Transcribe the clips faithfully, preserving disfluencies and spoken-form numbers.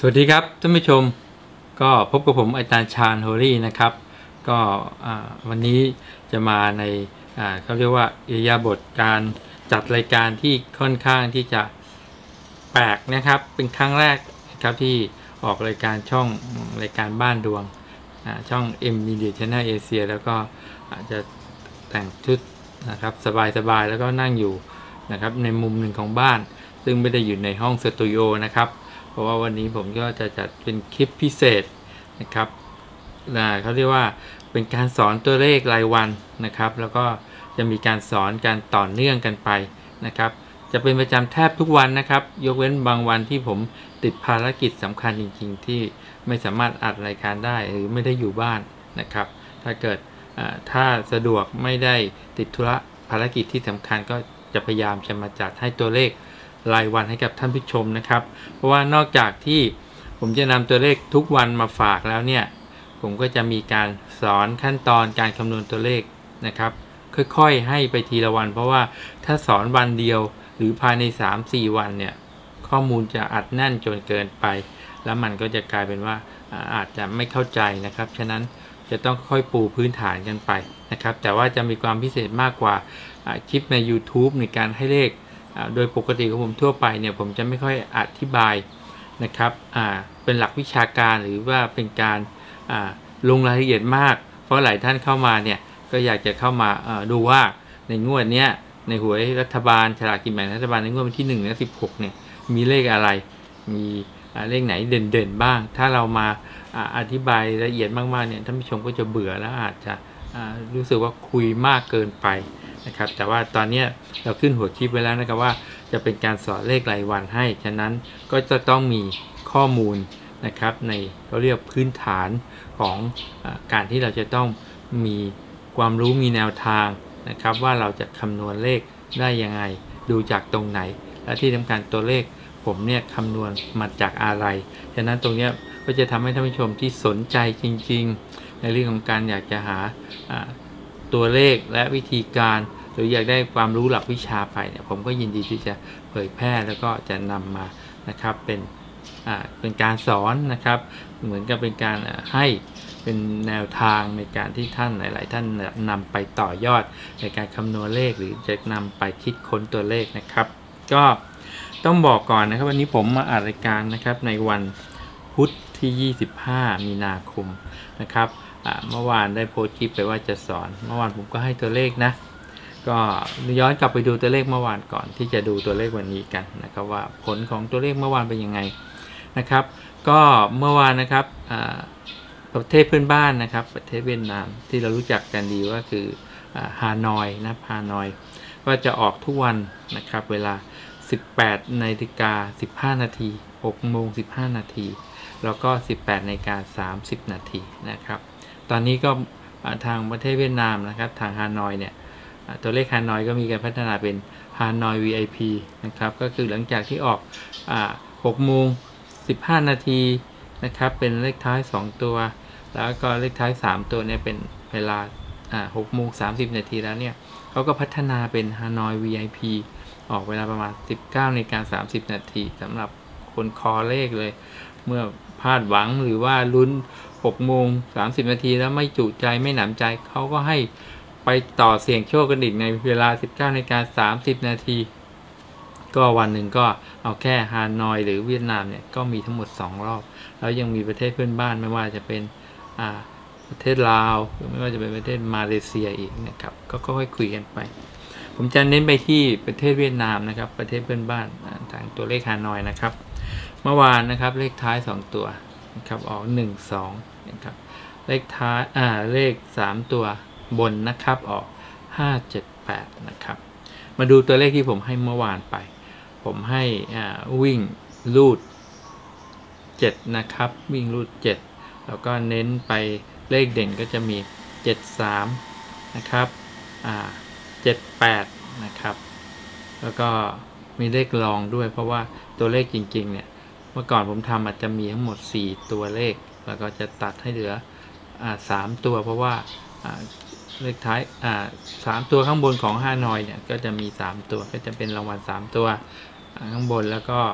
สวัสดีครับท่านผู้ชมก็พบกับผมอาจารย์ชาญโฮลี่นะครับก็วันนี้จะมาในเขาเรียกว่าอิริยาบถการจัดรายการที่ค่อนข้างที่จะแปลกนะครับเป็นครั้งแรกนะครับที่ออกรายการช่องรายการบ้านดวงช่อง M Media Channel Asia แล้วก็อาจจะแต่งชุดนะครับสบายๆแล้วก็นั่งอยู่นะครับในมุมหนึ่งของบ้านซึ่งไม่ได้อยู่ในห้องสตูดิโอนะครับเพราะว่าวันนี้ผมก็จะจัดเป็นคลิปพิเศษนะครับนะเขาเรียกว่าเป็นการสอนตัวเลขรายวันนะครับแล้วก็จะมีการสอนการต่อเนื่องกันไปนะครับจะเป็นประจำแทบทุกวันนะครับยกเว้นบางวันที่ผมติดภารกิจสำคัญจริงๆที่ไม่สามารถอัดรายการได้หรือไม่ได้อยู่บ้านนะครับถ้าเกิดถ้าสะดวกไม่ได้ติดธุระภารกิจที่สำคัญก็จะพยายามจะมาจัดให้ตัวเลขรายวันให้กับท่านผู้ชมนะครับเพราะว่านอกจากที่ผมจะนำตัวเลขทุกวันมาฝากแล้วเนี่ยผมก็จะมีการสอนขั้นตอนการคำนวณตัวเลขนะครับค่อยๆให้ไปทีละวันเพราะว่าถ้าสอนวันเดียวหรือภายใน สามถึงสี่ วันเนี่ยข้อมูลจะอัดแน่นจนเกินไปแล้วมันก็จะกลายเป็นว่าอาจจะไม่เข้าใจนะครับฉะนั้นจะต้องค่อยปูพื้นฐานกันไปนะครับแต่ว่าจะมีความพิเศษมากกว่าคลิปใน YouTube ในการให้เลขโดยปกติของผมทั่วไปเนี่ยผมจะไม่ค่อยอธิบายนะครับเป็นหลักวิชาการหรือว่าเป็นการลงรายละเอียดมากเพราะหลายท่านเข้ามาเนี่ยก็อยากจะเข้ามาดูว่าในงวดเนี้ยในหวยรัฐบาลฉลากกินแบ่งรัฐบาลในงวดวันที่หนึ่งและสิบหกเนี่ยมีเลขอะไรมีเลขไหนเด่นๆบ้างถ้าเรามาอธิบายละเอียดมากๆเนี่ยท่านผู้ชมก็จะเบื่อแล้วอาจจะรู้สึกว่าคุยมากเกินไปนะครับแต่ว่าตอนนี้เราขึ้นหัวคลิปไว้แล้วนะครับว่าจะเป็นการสอนเลขรายวันให้ฉะนั้นก็จะต้องมีข้อมูลนะครับในเขาเรียกพื้นฐานของอการที่เราจะต้องมีความรู้มีแนวทางนะครับว่าเราจะคำนวณเลขได้ยังไงดูจากตรงไหนและที่สำคัญตัวเลขผมเนี่ยคำนวณมาจากอะไรฉะนั้นตรงนี้ก็จะทำให้ท่านผู้ชมที่สนใจจริงๆในเรื่องของการอยากจะหาตัวเลขและวิธีการหรืออยากได้ความรู้หลักวิชาไปเนี่ยผมก็ยินดีที่จะเผยแพร่แล้วก็จะนำมานะครับเป็นอ่าเป็นการสอนนะครับเหมือนกับเป็นการให้เป็นแนวทางในการที่ท่านหลายๆท่านนำไปต่อยอดในการคำนวณเลขหรือจะนำไปคิดค้นตัวเลขนะครับก็ต้องบอกก่อนนะครับวันนี้ผมมาอัดรายการนะครับในวันพุธที่ยี่สิบห้ามีนาคมนะครับเมื่อวานได้โพสต์คลิปไปว่าจะสอนเมื่อวานผมก็ให้ตัวเลขนะก็ย้อนกลับไปดูตัวเลขเมื่อวานก่อนที่จะดูตัวเลขวันนี้กันนะครับว่าผลของตัวเลขเมื่อวานเป็นยังไงนะครับก็เมื่อวานนะครับประเทศเพื่อนบ้านนะครับประเทศเวียดนามที่เรารู้จักกันดีว่าคือฮานอยนะฮานอยก็จะออกทุกวันนะครับเวลา สิบแปดนาฬิกาสิบห้านาที หกโมงสิบห้านาทีแล้วก็ สิบแปดนาฬิกาสามสิบนาทีนะครับตอนนี้ก็ทางประเทศเวียดนามนะครับทางฮานอยเนี่ยตัวเลขฮานอยก็มีการพัฒนาเป็นฮานอย วี ไอ พี นะครับก็คือหลังจากที่ออกหกโมงสิบห้านาทีนะครับเป็นเลขท้ายสองตัวแล้วก็เลขท้ายสามตัวเนี่ยเป็นเวลาหกโมงสามสิบนาทีแล้วเนี่ยเขาก็พัฒนาเป็นฮานอย วี ไอ พี ออกเวลาประมาณ สิบเก้านาฬิกาสามสิบนาทีสำหรับคนคอเลขเลยเมื่อพลาดหวังหรือว่าลุ้นหกโมงสามสิบนาทีแล้วไม่จุใจไม่หนำใจเขาก็ให้ไปต่อเสี่ยงโชคกันอีกในเวลา สิบเก้านาฬิกาสามสิบนาทีก็วันหนึ่งก็เอาแค่ฮานอยหรือเวียดนามเนี่ยก็มีทั้งหมดสองรอบแล้วยังมีประเทศเพื่อนบ้านไม่ว่าจะเป็นอ่าประเทศลาวหรือไม่ว่าจะเป็นประเทศมาเลเซียอีกนะครับก็ค่อยๆคุยกันไปผมจะเน้นไปที่ประเทศเวียดนามนะครับประเทศเพื่อนบ้านทางตัวเลขฮานอยนะครับเมื่อวานนะครับเลขท้ายสองตัวนะครับออกหนึ่ง สองนะครับเลขท้ายอ่าเลขสามตัวบนนะครับออกห้า เจ็ด แปดนะครับมาดูตัวเลขที่ผมให้เมื่อวานไปผมให้อ่าวิ่งลูดเจ็ดนะครับวิ่งลูดเจ็ดแล้วก็เน้นไปเลขเด่นก็จะมีเจ็ด สามนะครับอ่าเจ็ด แปดนะครับแล้วก็มีเลขรองด้วยเพราะว่าตัวเลขจริงๆเนี่ยเมื่อก่อนผมทำอาจจะมีทั้งหมดสี่ตัวเลขแล้วก็จะตัดให้เหลืออ่าสามตัวเพราะว่าอ่าเลขท้ายอ่าสามตัวข้างบนของฮานอยเนี่ยก็จะมีสามตัวก็จะเป็นรางวัลสามตัวข้างบนแล้วก็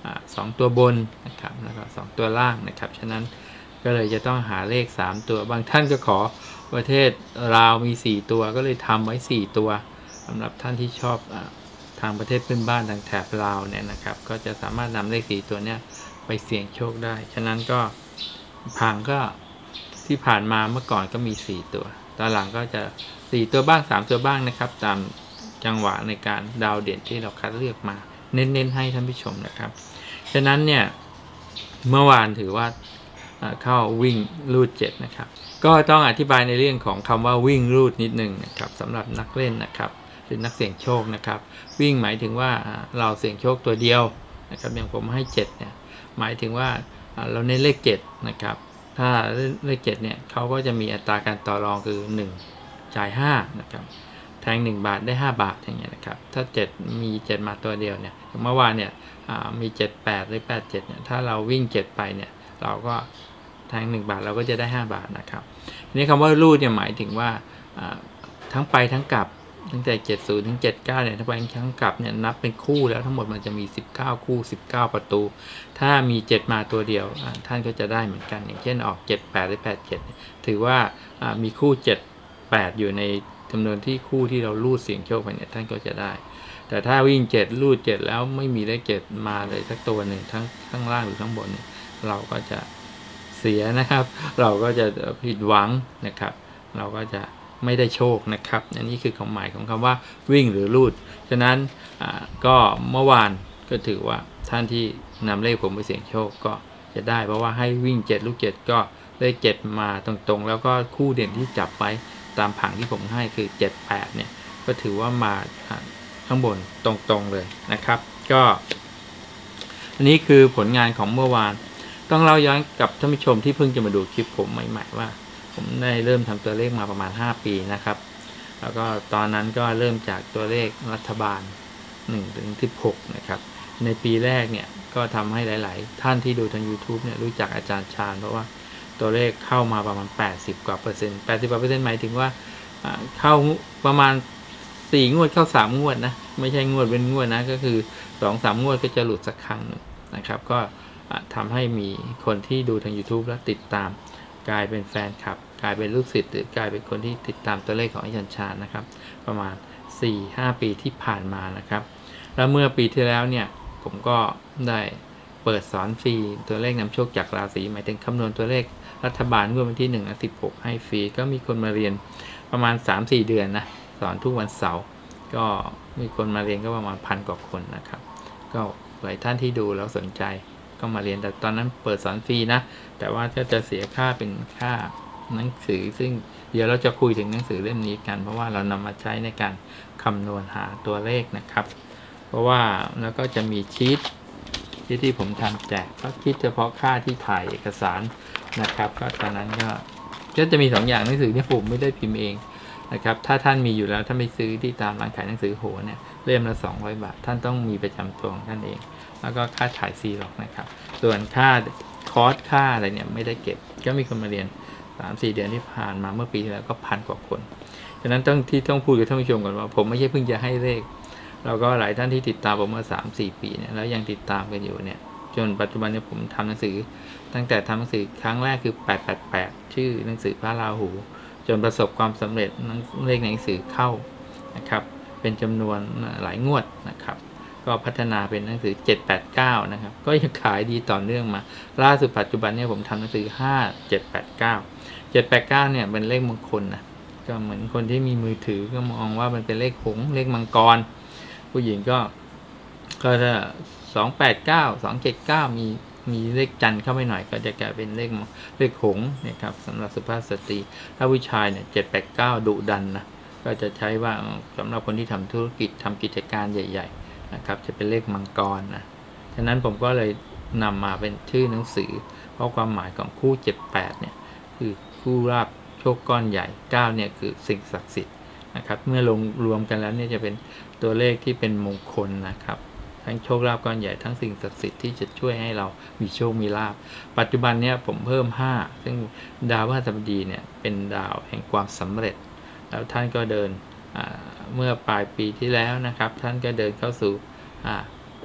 สองตัวบนนะครับแล้วก็สองตัวล่างนะครับฉะนั้นก็เลยจะต้องหาเลขสามตัวบางท่านก็ขอประเทศลาวมีสี่ตัวก็เลยทำไว้สี่ตัวสำหรับท่านที่ชอบอทางประเทศเพื่อนบ้านทางแถบลาวเนี่ยนะครับก็จะสามารถนำเลขสี่ตัวเนี้ยไปเสี่ยงโชคได้ฉะนั้นก็พังก็ที่ผ่านมาเมื่อก่อนก็มีสี่ตัวตอนหลังก็จะสี่ตัวบ้างสามตัวบ้างนะครับตามจังหวะในการดาวเด่นที่เราคัดเลือกมาเน้นๆให้ท่านผู้ชมนะครับฉะนั้นเนี่ยเมื่อวานถือว่าเข้าวิ่งรูดเจ็ดนะครับก็ต้องอธิบายในเรื่องของคำว่าวิ่งรูดนิดนึงนะครับสำหรับนักเล่นนะครับหรือนักเสี่ยงโชคนะครับวิ่งหมายถึงว่าเราเสี่ยงโชคตัวเดียวนะครับอย่างผมให้เจ็ดเนี่ยหมายถึงว่าเราเน้นเลขเจ็ดนะครับถ้าเลขเจ็ดเนี่ยเขาก็จะมีอัตราการต่อรองคือหนึ่งจ่ายห้านะครับแทงหนึ่งบาทได้ห้าบาทอย่างเงี้ยนะครับถ้าเจ็ดมีเจ็ดมาตัวเดียวเนี่ยเมื่อวานเนี่ยมีเจ็ดแปดหรือแปดเจ็ดเนี่ยถ้าเราวิ่งเจ็ดไปเนี่ยเราก็แทงหนึ่งบาทเราก็จะได้ห้าบาทนะครับทีนี้คำว่ารูดเนี่ยหมายถึงว่าทั้งไปทั้งกลับตั้งแต่เจ็ดสิบถึงเจ็ดสิบเก้าเนี่ยทั้งไปทั้งกลับเนี่ยนับเป็นคู่แล้วทั้งหมดมันจะมีสิบเก้าคู่สิบเก้าประตูถ้ามีเจ็ดมาตัวเดียวท่านก็จะได้เหมือนกันอย่างเช่นออกเจ็ดแปดหรือแปดเจ็ดถือว่ามีคู่เจ็ด แปดอยู่ในจำนวนที่คู่ที่เราลูดเสี่ยงโชคไปเนี่ยท่านก็จะได้แต่ถ้าวิ่งเจ็ดลูดเจ็ดแล้วไม่มีเลขเจ็ดมาเลยสักตัวหนึ่งทั้งข้างล่างหรือข้างบนเนี่ยเราก็จะเสียนะครับเราก็จะผิดหวังนะครับเราก็จะไม่ได้โชคนะครับอันนี้คือความหมายของคำว่าวิ่งหรือลูดฉะนั้นก็เมื่อวานก็ถือว่าท่านที่นำเลขผมไปเสี่ยงโชคก็จะได้เพราะว่าให้วิ่งเจ็ดลูกเจ็ดก็เลขเจ็ดมาตรงๆแล้วก็คู่เด่นที่จับไปตามผังที่ผมให้คือเจ็ด แปดเนี่ยก็ถือว่ามาข้างบนตรงๆเลยนะครับก็อันนี้คือผลงานของเมื่อวานต้องเล่าย้อนกับท่านผู้ชมที่เพิ่งจะมาดูคลิปผมใหม่ๆว่าผมได้เริ่มทำตัวเลขมาประมาณห้าปีนะครับแล้วก็ตอนนั้นก็เริ่มจากตัวเลขรัฐบาลหนึ่งถึงสิบหกนะครับในปีแรกเนี่ยก็ทำให้หลายๆท่านที่ดูทาง YouTube เนี่ยรู้จักอาจารย์ชาญเพราะว่าตัวเลขเข้ามาประมาณแปดสิบกว่าเปอร์เซ็นต์แปดสิบกว่าเปอร์เซ็นต์หมายถึงว่าเข้าประมาณสี่งวดเข้าสามงวดนะไม่ใช่งวดเป็นงวดนะก็คือ สองสาม งวดก็จะหลุดสักครั้งนึงนะครับก็ทำให้มีคนที่ดูทาง YouTube แล้วติดตามกลายเป็นแฟนคลับกลายเป็นลูกศิษย์หรือกลายเป็นคนที่ติดตามตัวเลขของอาจารย์ชาญนะครับประมาณ สี่ห้า ปีที่ผ่านมานะครับแล้วเมื่อปีที่แล้วเนี่ยผมก็ได้เปิดสอนฟรีตัวเลขนำโชคจากราศีหมายถึงคำนวณตัวเลขรัฐบาลงวดวันที่หนึ่งถึงสิบหกให้ฟรีก็มีคนมาเรียนประมาณ สามสี่ เดือนนะสอนทุกวันเสาร์ก็มีคนมาเรียนก็ประมาณพันกว่าคนนะครับก็หลายท่านที่ดูแล้วสนใจก็มาเรียนแต่ตอนนั้นเปิดสอนฟรีนะแต่ว่าก็จะเสียค่าเป็นค่าหนังสือซึ่งเดี๋ยวเราจะคุยถึงหนังสือเล่มนี้กันเพราะว่าเรานำมาใช้ในการคำนวณหาตัวเลขนะครับเพราะว่าแล้วก็จะมีชีทที่ที่ผมทำแจกก็คิดเฉพาะค่าที่ถ่ายเอกสารนะครับก็ตอนนั้นก็ก็จะมีสองอย่างหนังสือที่ผมไม่ได้พิมพ์เองนะครับถ้าท่านมีอยู่แล้วถ้าไม่ซื้อที่ตามร้านขายหนังสือโหเนี่ยเล่มละสองร้อยบาทท่านต้องมีประจำตัวของท่านเองแล้วก็ค่าถ่ายซีล็อกนะครับส่วนค่าคอร์สค่าอะไรเนี่ยไม่ได้เก็บก็มีคนมาเรียน สามสี่ เดือนที่ผ่านมาเมื่อปีที่แล้วก็พันกว่าคนฉะนั้นต้องที่ต้องพูดกับท่านผู้ชมก่อนว่าผมไม่ใช่เพิ่งจะให้เลขแล้วก็หลายท่านที่ติดตามผมมา สามสี่ ปีเนี่ยแล้วยังติดตามกันอยู่เนี่ยจนปัจจุบันเนี่ยผมทำหนังสือตั้งแต่ทำหนังสือครั้งแรกคือแปดแปดแปดชื่อหนังสือพระราหูจนประสบความสำเร็จเลขในหนังสือเข้านะครับเป็นจำนวนหลายงวดนะครับก็พัฒนาเป็นหนังสือเจ็ด แปด เก้านะครับก็ยังขายดีต่อเนื่องมาล่าสุดปัจจุบันเนี่ยผมทำหนังสือห้า เจ็ด แปด เก้า เจ็ด แปด เก้าเนี่ยเป็นเลขมงคลนะก็เหมือนคนที่มีมือถือก็มองว่ามันเป็นเลขหงส์เลขมังกรผู้หญิงก็ก็ถ้าสอง แปด เก้า สอง เจ็ด เก้ามีมีเลขจันทร์เข้าไปหน่อยก็จะกลายเป็นเลขเลขหงส์นะครับสำหรับสุภาพสตรีถ้าผู้ชายเนี่ยเจ็ด แปด เก้าดุดันนะก็จะใช้ว่าสำหรับคนที่ทำธุรกิจทำกิจการใหญ่ๆนะครับจะเป็นเลขมังกรนะฉะนั้นผมก็เลยนำมาเป็นชื่อหนังสือเพราะความหมายของคู่เจ็ด แปดเนี่ยคือคู่ราบโชคก้อนใหญ่เก้าเนี่ยคือสิ่งศักดิ์สิทธิ์นะครับเมื่อลงรวมกันแล้วเนี่ยจะเป็นตัวเลขที่เป็นมงคลนะครับทั้งโชคลาภก้อนใหญ่ทั้งสิ่งศักดิ์สิทธิ์ที่จะช่วยให้เรามีโชคมีลาภปัจจุบันเนี่ยผมเพิ่มห้าซึ่งดาวพฤหัสบดีเนี่ยเป็นดาวแห่งความสำเร็จแล้วท่านก็เดินเมื่อปลายปีที่แล้วนะครับท่านก็เดินเข้าสู่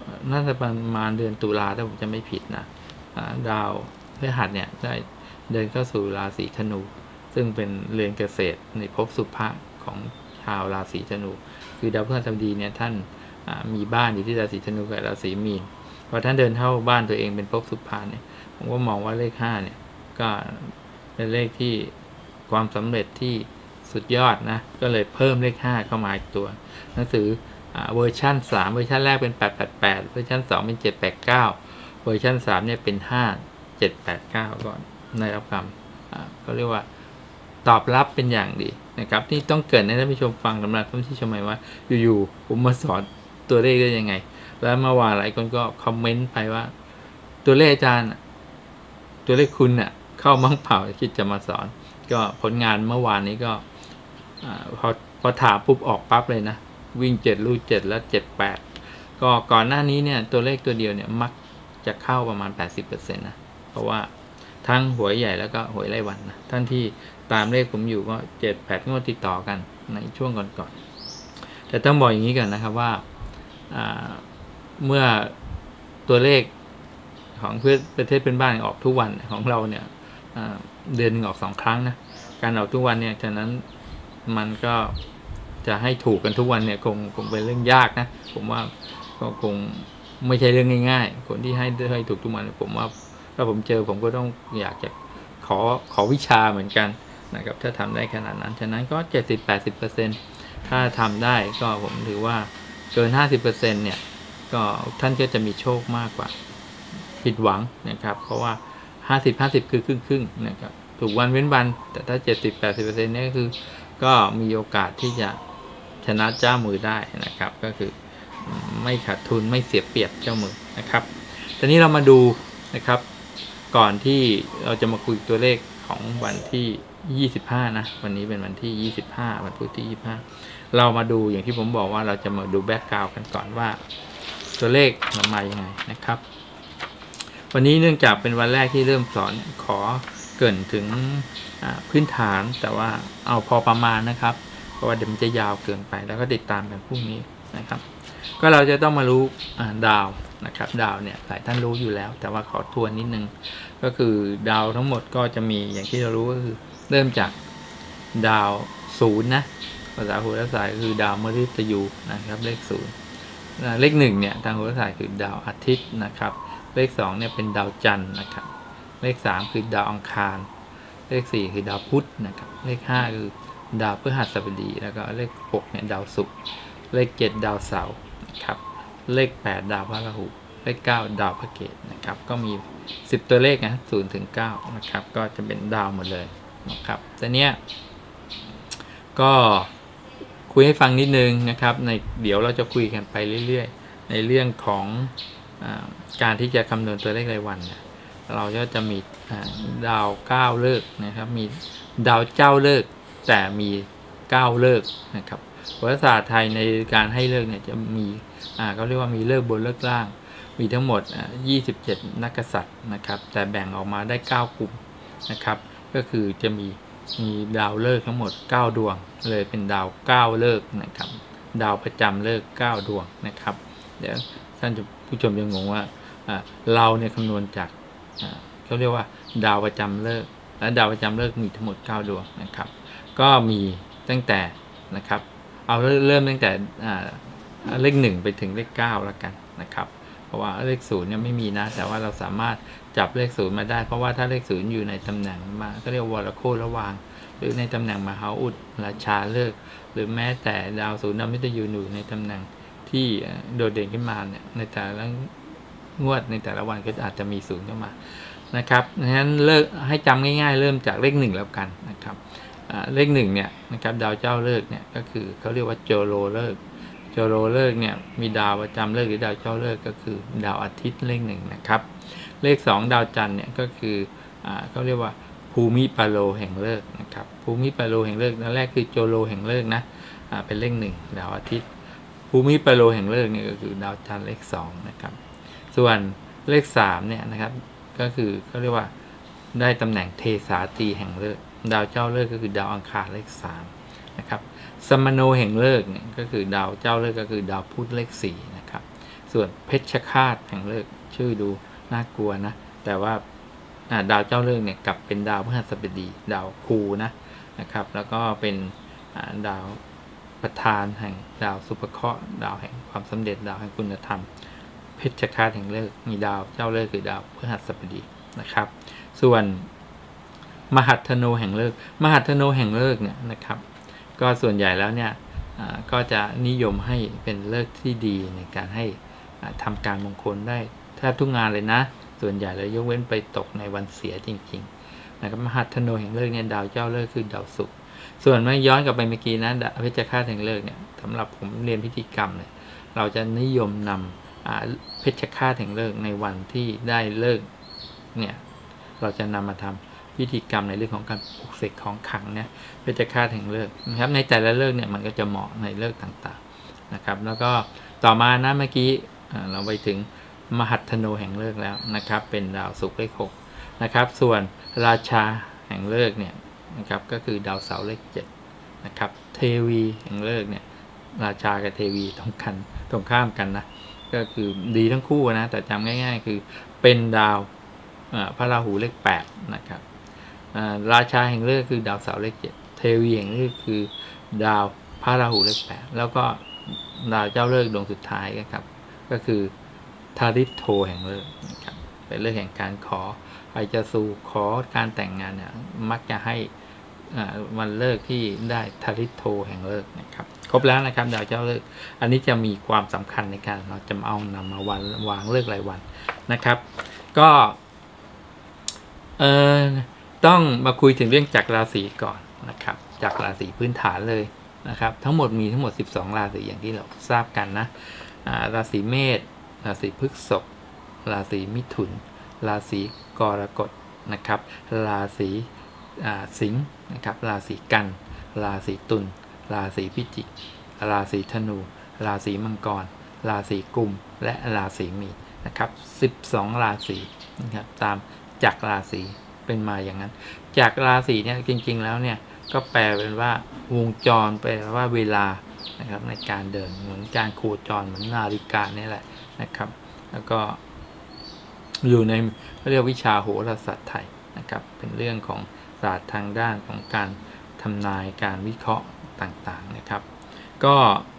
น่าจะประมาณเดือนตุลาถ้าผมจะไม่ผิดนะดาวพฤหัสเนี่ยได้เดินเข้าสู่ราศีธนูซึ่งเป็นเรือนเกษตรในภพสุภะของชาวราศีธนูคือดาวพฤหัสบดีเนี่ยท่านมีบ้านอยู่ที่ราศีธนูกับราศีมีนพอท่านเดินเข้าบ้านตัวเองเป็นภพสุภะเนี่ยผมก็มองว่าเลขห้าเนี่ยก็เป็นเลขที่ความสำเร็จที่สุดยอดนะก็เลยเพิ่มเลขห้าเข้ามาอีกตัวหนังสือเวอร์ชันสามเวอร์ชันแรกเป็นแปด แปด แปดเวอร์ชันสองเป็นเจ็ด แปด เก้าเวอร์ชันสามเนี่ยเป็นห้า เจ็ด แปด เก้าก่อนในรับคำเขาเรียกว่าตอบรับเป็นอย่างดีนะครับที่ต้องเกิดให้ท่านผู้ชมฟังสำหรับท่านที่ชมว่าอยู่ๆผมมาสอนตัวเลขได้ยังไงแล้วเมื่อวานหลายคนก็คอมเมนต์ไปว่าตัวเลขอาจารย์ตัวเลขคุณเน่ะเข้ามั่งเผาคิดจะมาสอนก็ผลงานเมื่อวานนี้ก็พอพอถามปุ๊บออกปั๊บเลยนะวิ่งเจ็ดลูกเจ็ดแล้วเจ็ด แปดก็ก่อนหน้านี้เนี่ยตัวเลขตัวเดียวเนี่ยมักจะเข้าประมาณ แปดสิบเปอร์เซ็นต์ นะเพราะว่าทั้งหวยใหญ่แล้วก็หวยรายวันนะท่านที่ตามเลขผมอยู่ก็เจ็ด แปดงวดติดต่อกันในช่วงก่อนๆแต่ต้องบอกอย่างนี้กันนะครับว่าเมื่อตัวเลขของเพื่อประเทศเป็นบ้านออกทุกวันของเราเนี่ยเดือนหนึ่งออกสองครั้งนะการออกทุกวันเนี่ยฉะนั้นมันก็จะให้ถูกกันทุกวันเนี่ยคงคงเป็นเรื่องยากนะผมว่าก็คงไม่ใช่เรื่องง่ายๆคนที่ให้ให้ถูกทุกวันผมว่าถ้าผมเจอผมก็ต้องอยากจะขอขอวิชาเหมือนกันนะครับถ้าทำได้ขนาดนั้นฉะนั้นก็ เจ็ดสิบ แปดสิบเปอร์เซ็นต์ ถ้าทำได้ก็ผมถือว่าเกิน ห้าสิบเปอร์เซ็นต์ เนี่ยก็ท่านก็จะมีโชคมากกว่าผิดหวังนะครับเพราะว่าห้าสิบ ห้าสิบคือครึ่งๆนะครับถูกวันเว้นวันแต่ถ้า เจ็ดสิบ แปดสิบเปอร์เซ็นต์ เนี่ยก็คือก็มีโอกาสที่จะชนะเจ้ามือได้นะครับก็คือไม่ขาดทุนไม่เสียเปรียบเจ้ามือนะครับตอนนี้เรามาดูนะครับก่อนที่เราจะมาคุยตัวเลขของวันที่ยี่สิบห้านะวันนี้เป็นวันที่ยี่สิบห้าวันพุธที่ยี่สิบห้าเรามาดูอย่างที่ผมบอกว่าเราจะมาดูแบ็กกราวด์กันก่อนว่าตัวเลขมันมาอย่างไงนะครับวันนี้เนื่องจากเป็นวันแรกที่เริ่มสอนขอเกริ่นถึงพื้นฐานแต่ว่าเอาพอประมาณนะครับเพราะว่าเดี๋ยวมันจะยาวเกินไปแล้วก็ติดตามกันพรุ่งนี้นะครับก็เราจะต้องมารู้ดาวนะครับดาวเนี่ยหลายท่านรู้อยู่แล้วแต่ว่าขอทวนนิดนึงก็คือดาวทั้งหมดก็จะมีอย่างที่เรารู้ก็คือเริ่มจากดาวศูนย์นะภาษาโหราศาสตร์คือดาวมฤตยูนะครับเลขศูนย์เลขหนึ่งเนี่ยทางโหราศาสตร์คือดาวอาทิตย์นะครับเลขสองเนี่ยเป็นดาวจันทร์นะครับเลขสามคือดาวอังคารเลขสี่คือดาวพุธนะครับเลขห้าคือดาวพฤหัสบดีแล้วก็เลขหกเนี่ยดาวศุกร์เลขเจ็ดดาวเสาร์นะครับเลขแปดดาวพฤหัสเลขเก้าดาวพฤหัสนะครับก็มีสิบตัวเลขนะศูนย์ถึงเก้านะครับก็จะเป็นดาวหมดเลยนะครับแต่เนี้ยก็คุยให้ฟังนิดนึงนะครับในเดี๋ยวเราจะคุยกันไปเรื่อยๆในเรื่องของอ่าการที่จะคำนวณตัวเลขรายวันเนี่ยเราก็จะมีดาวเก้าฤกษ์นะครับมีดาวเจ้าฤกษ์แต่มีเก้าฤกษ์นะครับโหราศาสตร์ไทยในการให้ฤกษ์เนี่ยจะมีอ่าเขาเรียกว่ามีฤกษ์บนฤกษ์ล่างมีทั้งหมดอ่ายี่สิบเจ็ดนักกษัตริย์นะครับแต่แบ่งออกมาได้เก้ากลุ่มนะครับก็คือจะมีมีดาวฤกษ์ทั้งหมดเก้าดวงเลยเป็นดาวเก้าฤกษ์นะครับดาวประจำฤกษ์เก้าดวงนะครับเดี๋ยวท่านผู้ชมจะงงว่าเราเนี่ยคำนวณจากเขาเรียกว่าดาวประจำฤกษ์และดาวประจำฤกษ์มีทั้งหมดเก้าดวงนะครับก็มีตั้งแต่นะครับเอาเริ่มตั้งแต่เลขหนึ่งไปถึงเลขเก้าแล้วกันนะครับเพราะว่าเลขศูนย์เนี่ยไม่มีนะแต่ว่าเราสามารถจับเลขศูนย์มาได้เพราะว่าถ้าเลขศูนย์อยู่ในตำแหน่งมาก็เรียกวรโคตรวางหรือในตำแหน่งมหาอุดราชาฤกษ์หรือแม้แต่ดาวศูนย์ดาวมิตรยูอยู่ในตำแหน่งที่โดดเด่นขึ้นมาเนี่ยในแต่ละงวดในแต่ละวันก็อาจจะมีศูนย์เข้ามานะครับดังนั้นเลิกให้จำง่ายๆเริ่มจากเลขหนึ่งแล้วกันนะครับเลขหนึ่งเนี่ยนะครับดาวเจ้าฤกษ์เนี่ยก็คือเขาเรียกว่าโจโรฤกษ์โจโรฤกษ์เนี่ยมีดาวประจำฤกษ์หรือดาวเจ้าฤกษ์ก็คือดาวอาทิตย์เลขหนึ่งนะครับเลขสองดาวจันทร์เนี่ยก็คือเขาเรียกว่าภูมิปาโลแห่งฤกษ์นะครับภูมิปาโลแห่งฤกษ์นั่นแรกคือโจโรแห่งฤกษ์นะเป็นเลขหนึ่งดาวอาทิตย์ภูมิปาโลแห่งฤกษ์เนี่ยก็คือดาวจันทร์เลขสองนะครับส่วนเลขสามเนี่ยนะครับก็คือเขาเรียกว่าได้ตำแหน่งเทสาตรีแห่งฤกษ์ดาวเจ้าฤกษ์ก็คือดาวอังคารเลขสามนะครับสมโนแห่งฤกษ์เนี่ยก็คือดาวเจ้าฤกษ์ก็คือดาวพุธเลขสี่นะครับส่วนเพชฌฆาตแห่งฤกษ์ชื่อดูน่ากลัวนะแต่ว่าดาวเจ้าฤกษ์เนี่ยกลับเป็นดาวพฤหัสบดีดาวครูนะนะครับแล้วก็เป็นดาวประธานแห่งดาวสุภเคราะห์ดาวแห่งความสำเร็จดาวแห่งคุณธรรมเพชฌฆาตแห่งฤกษ์มีดาวเจ้าฤกษ์คือดาวพฤหัสบดีนะครับส่วนมหัตถโนแห่งฤกษ์มหัตถโนแห่งฤกษ์เนี่ยนะครับก็ส่วนใหญ่แล้วเนี่ยก็จะนิยมให้เป็นฤกษ์ที่ดีในการให้ทำการมงคลได้แทบทุกงานเลยนะส่วนใหญ่เลยยกเว้นไปตกในวันเสียจริงๆนะครับมหัตถโนแห่งฤกษ์เนี่ยดาวเจ้าฤกษ์คือดาวศุกร์ส่วนเมื่อย้อนกลับไปเมื่อกี้นะเพชฌฆาตแห่งฤกษ์เนี่ยสำหรับผมเรียนพิธีกรรมเนี่ยเราจะนิยมนำเพชฌฆาตแห่งฤกษ์ในวันที่ได้ฤกษ์เนี่ยเราจะนำมาทำพิธีกรรมในเรื่องของการปลุกเสกของขลังเนี่ยเพชฌฆาตแห่งฤกษ์นะครับในแต่ละฤกษ์เนี่ยมันก็จะเหมาะในฤกษ์ต่างๆนะครับแล้วก็ต่อมานะเมื่อกี้เราไปถึงมหัตถโนแห่งฤกษ์แล้วนะครับเป็นดาวศุกร์เลขหกนะครับส่วนราชาแห่งฤกษ์เนี่ยนะครับก็คือดาวเสาร์เลขเจ็ดนะครับเทวีแห่งฤกษ์เนี่ยราชากับเทวีตรงกันตรงข้ามกันนะก็คือดีทั้งคู่นะแต่จำง่ายๆคือเป็นดาวพระราหูเลขแปดนะครับราชาแห่งฤกษ์คือดาวเสาร์เลขเจ็ดเทวีแห่งฤกษ์คือดาวพระราหูเลขแปดแล้วก็ดาวเจ้าฤกษ์ดวงสุดท้ายนะครับก็คือทาริโทแห่งฤกษ์นะครับเป็นเรื่องแห่งการขอใครจะสู่ขอการแต่งงานเนี่ยมักจะให้วันเลิกที่ได้ทาริโทแห่งฤกษ์นะครับครบแล้วนะครับดาวเจ้าฤกษ์อันนี้จะมีความสำคัญในการเราจะเอานำมาวันวางเลิกรายวันนะครับก็เอ่อต้องมาคุยถึงเรื่องจักรราศีก่อนนะครับจักรราศีพื้นฐานเลยนะครับทั้งหมดมีทั้งหมดสิบสองราศีอย่างที่เราทราบกันนะราศีเมษราศีพฤษภราศีมิถุนราศีกรกฎนะครับราศีสิงห์นะครับราศีกันราศีตุลราศีพิจิกราศีธนูราศีมังกรราศีกุมและราศีมีนนะครับสิบสองราศีนะครับตามจักรราศีเป็นมาอย่างนั้นจากราศีเนี่ยจริงๆแล้วเนี่ยก็แปลเป็นว่าวงจรแปลว่าเวลานะครับในการเดินเหมือนการโคจรเหมือนนาฬิกาเนี่ยแหละนะครับแล้วก็อยู่ในเรียกวิชาโหราศาสตร์ไทยนะครับเป็นเรื่องของศาสตร์ทางด้านของการทำนายการวิเคราะห์ต่างๆนะครับก็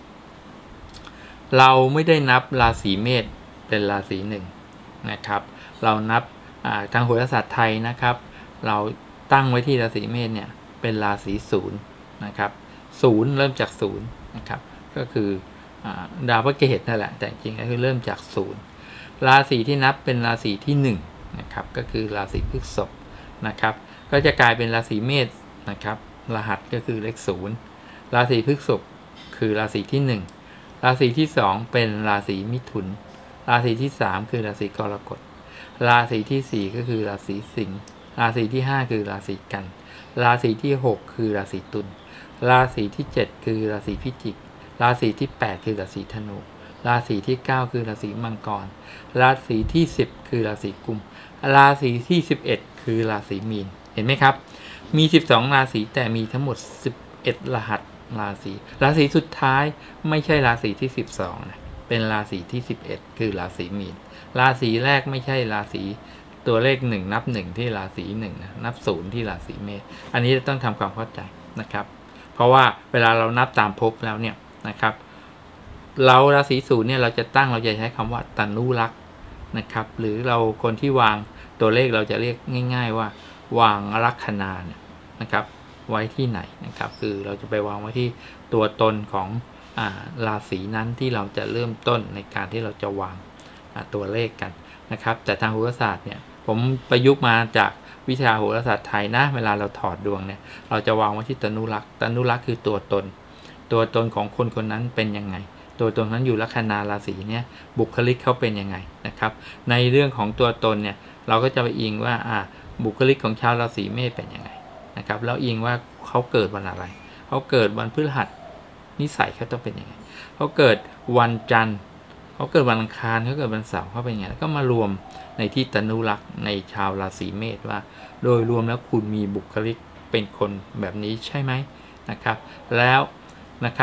เราไม่ได้นับราศีเมษเป็นราศีหนึ่งนะครับเรานับทางโหราศาสตร์ไทยนะครับเราตั้งไว้ที่ราศีเมษเนี่ยเป็นราศีศูนย์นะครับศูนย์เริ่มจากศูนย์นะครับก็คือดาวพฤหัสนั่นแหละแต่จริงก็คือเริ่มจากศูนย์ราศีที่นับเป็นราศีที่หนึ่งนะครับก็คือราศีพฤษภนะครับก็จะกลายเป็นราศีเมษนะครับรหัสก็คือเลขศูนย์ราศีพฤษภคือราศีที่หนึ่งราศีที่สองเป็นราศีมิถุนราศีที่สามคือราศีกรกฎราศีที่สี่ก็คือราศีสิงห์ราศีที่ห้าคือราศีกันราศีที่หกคือราศีตุลราศีที่เจ็ดคือราศีพิจิกราศีที่แปดคือราศีธนูราศีที่เก้าคือราศีมังกรราศีที่สิบคือราศีกุมราศีที่สิบเอ็ดคือราศีมีนเห็นไหมครับมีสิบสองราศีแต่มีทั้งหมดสิบเอ็ดรหัสราศีราศีสุดท้ายไม่ใช่ราศีที่สิบสองนะเป็นราศีที่สิบเอ็ดคือราศีมีนราศีแรกไม่ใช่ราศีตัวเลขหนึ่งนับหนึ่งที่ราศีหนึ่งนะนับศูนย์ที่ราศีเมษอันนี้ต้องทำความเข้าใจนะครับเพราะว่าเวลาเรานับตามภพแล้วเนี่ยนะครับเราราศีศูนย์เนี่ยเราจะตั้งเราจะใช้คำว่าตนุรักษ์นะครับหรือเราคนที่วางตัวเลขเราจะเรียกง่ายๆว่าวางลัคนาเนี่ยนะครับไว้ที่ไหนนะครับคือเราจะไปวางไว้ที่ตัวตนของอ่าราศีนั้นที่เราจะเริ่มต้นในการที่เราจะวางตัวเลขกันนะครับแต่ทางโหราศาสตร์เนี่ยผมประยุกต์มาจากวิชาโหราศาสตร์ไทยนะเวลาเราถอดดวงเนี่ยเราจะวางไว้ที่ตนุรักษ์ตนุรักษ์คือตัวตนตัวตนของคนคนนั้นเป็นยังไงตัวตนนั้นอยู่ลัคนาราศีเนี่ยบุคลิกเขาเป็นยังไงนะครับในเรื่องของตัวตนเนี่ยเราก็จะไปอิงว่าอ่าบุคลิกของชาวราศีเมษเป็นยังไงนะครับแล้วอิงว่าเขาเกิดวันอะไรเขาเกิดวันพฤหัสนิสัยเขาต้องเป็นยังไงเขาเกิดวันจันทร์เขาเกิดวันอังคารเขาเกิดวันเสาร์เขาเป็นยังไงแล้วก็มารวมในที่ตนุรักษ์ในชาวราศีเมษว่าโดยรวมแล้วคุณมีบุคลิกเป็นคนแบบนี้ใช่ไหมนะครับแล้วนะครับ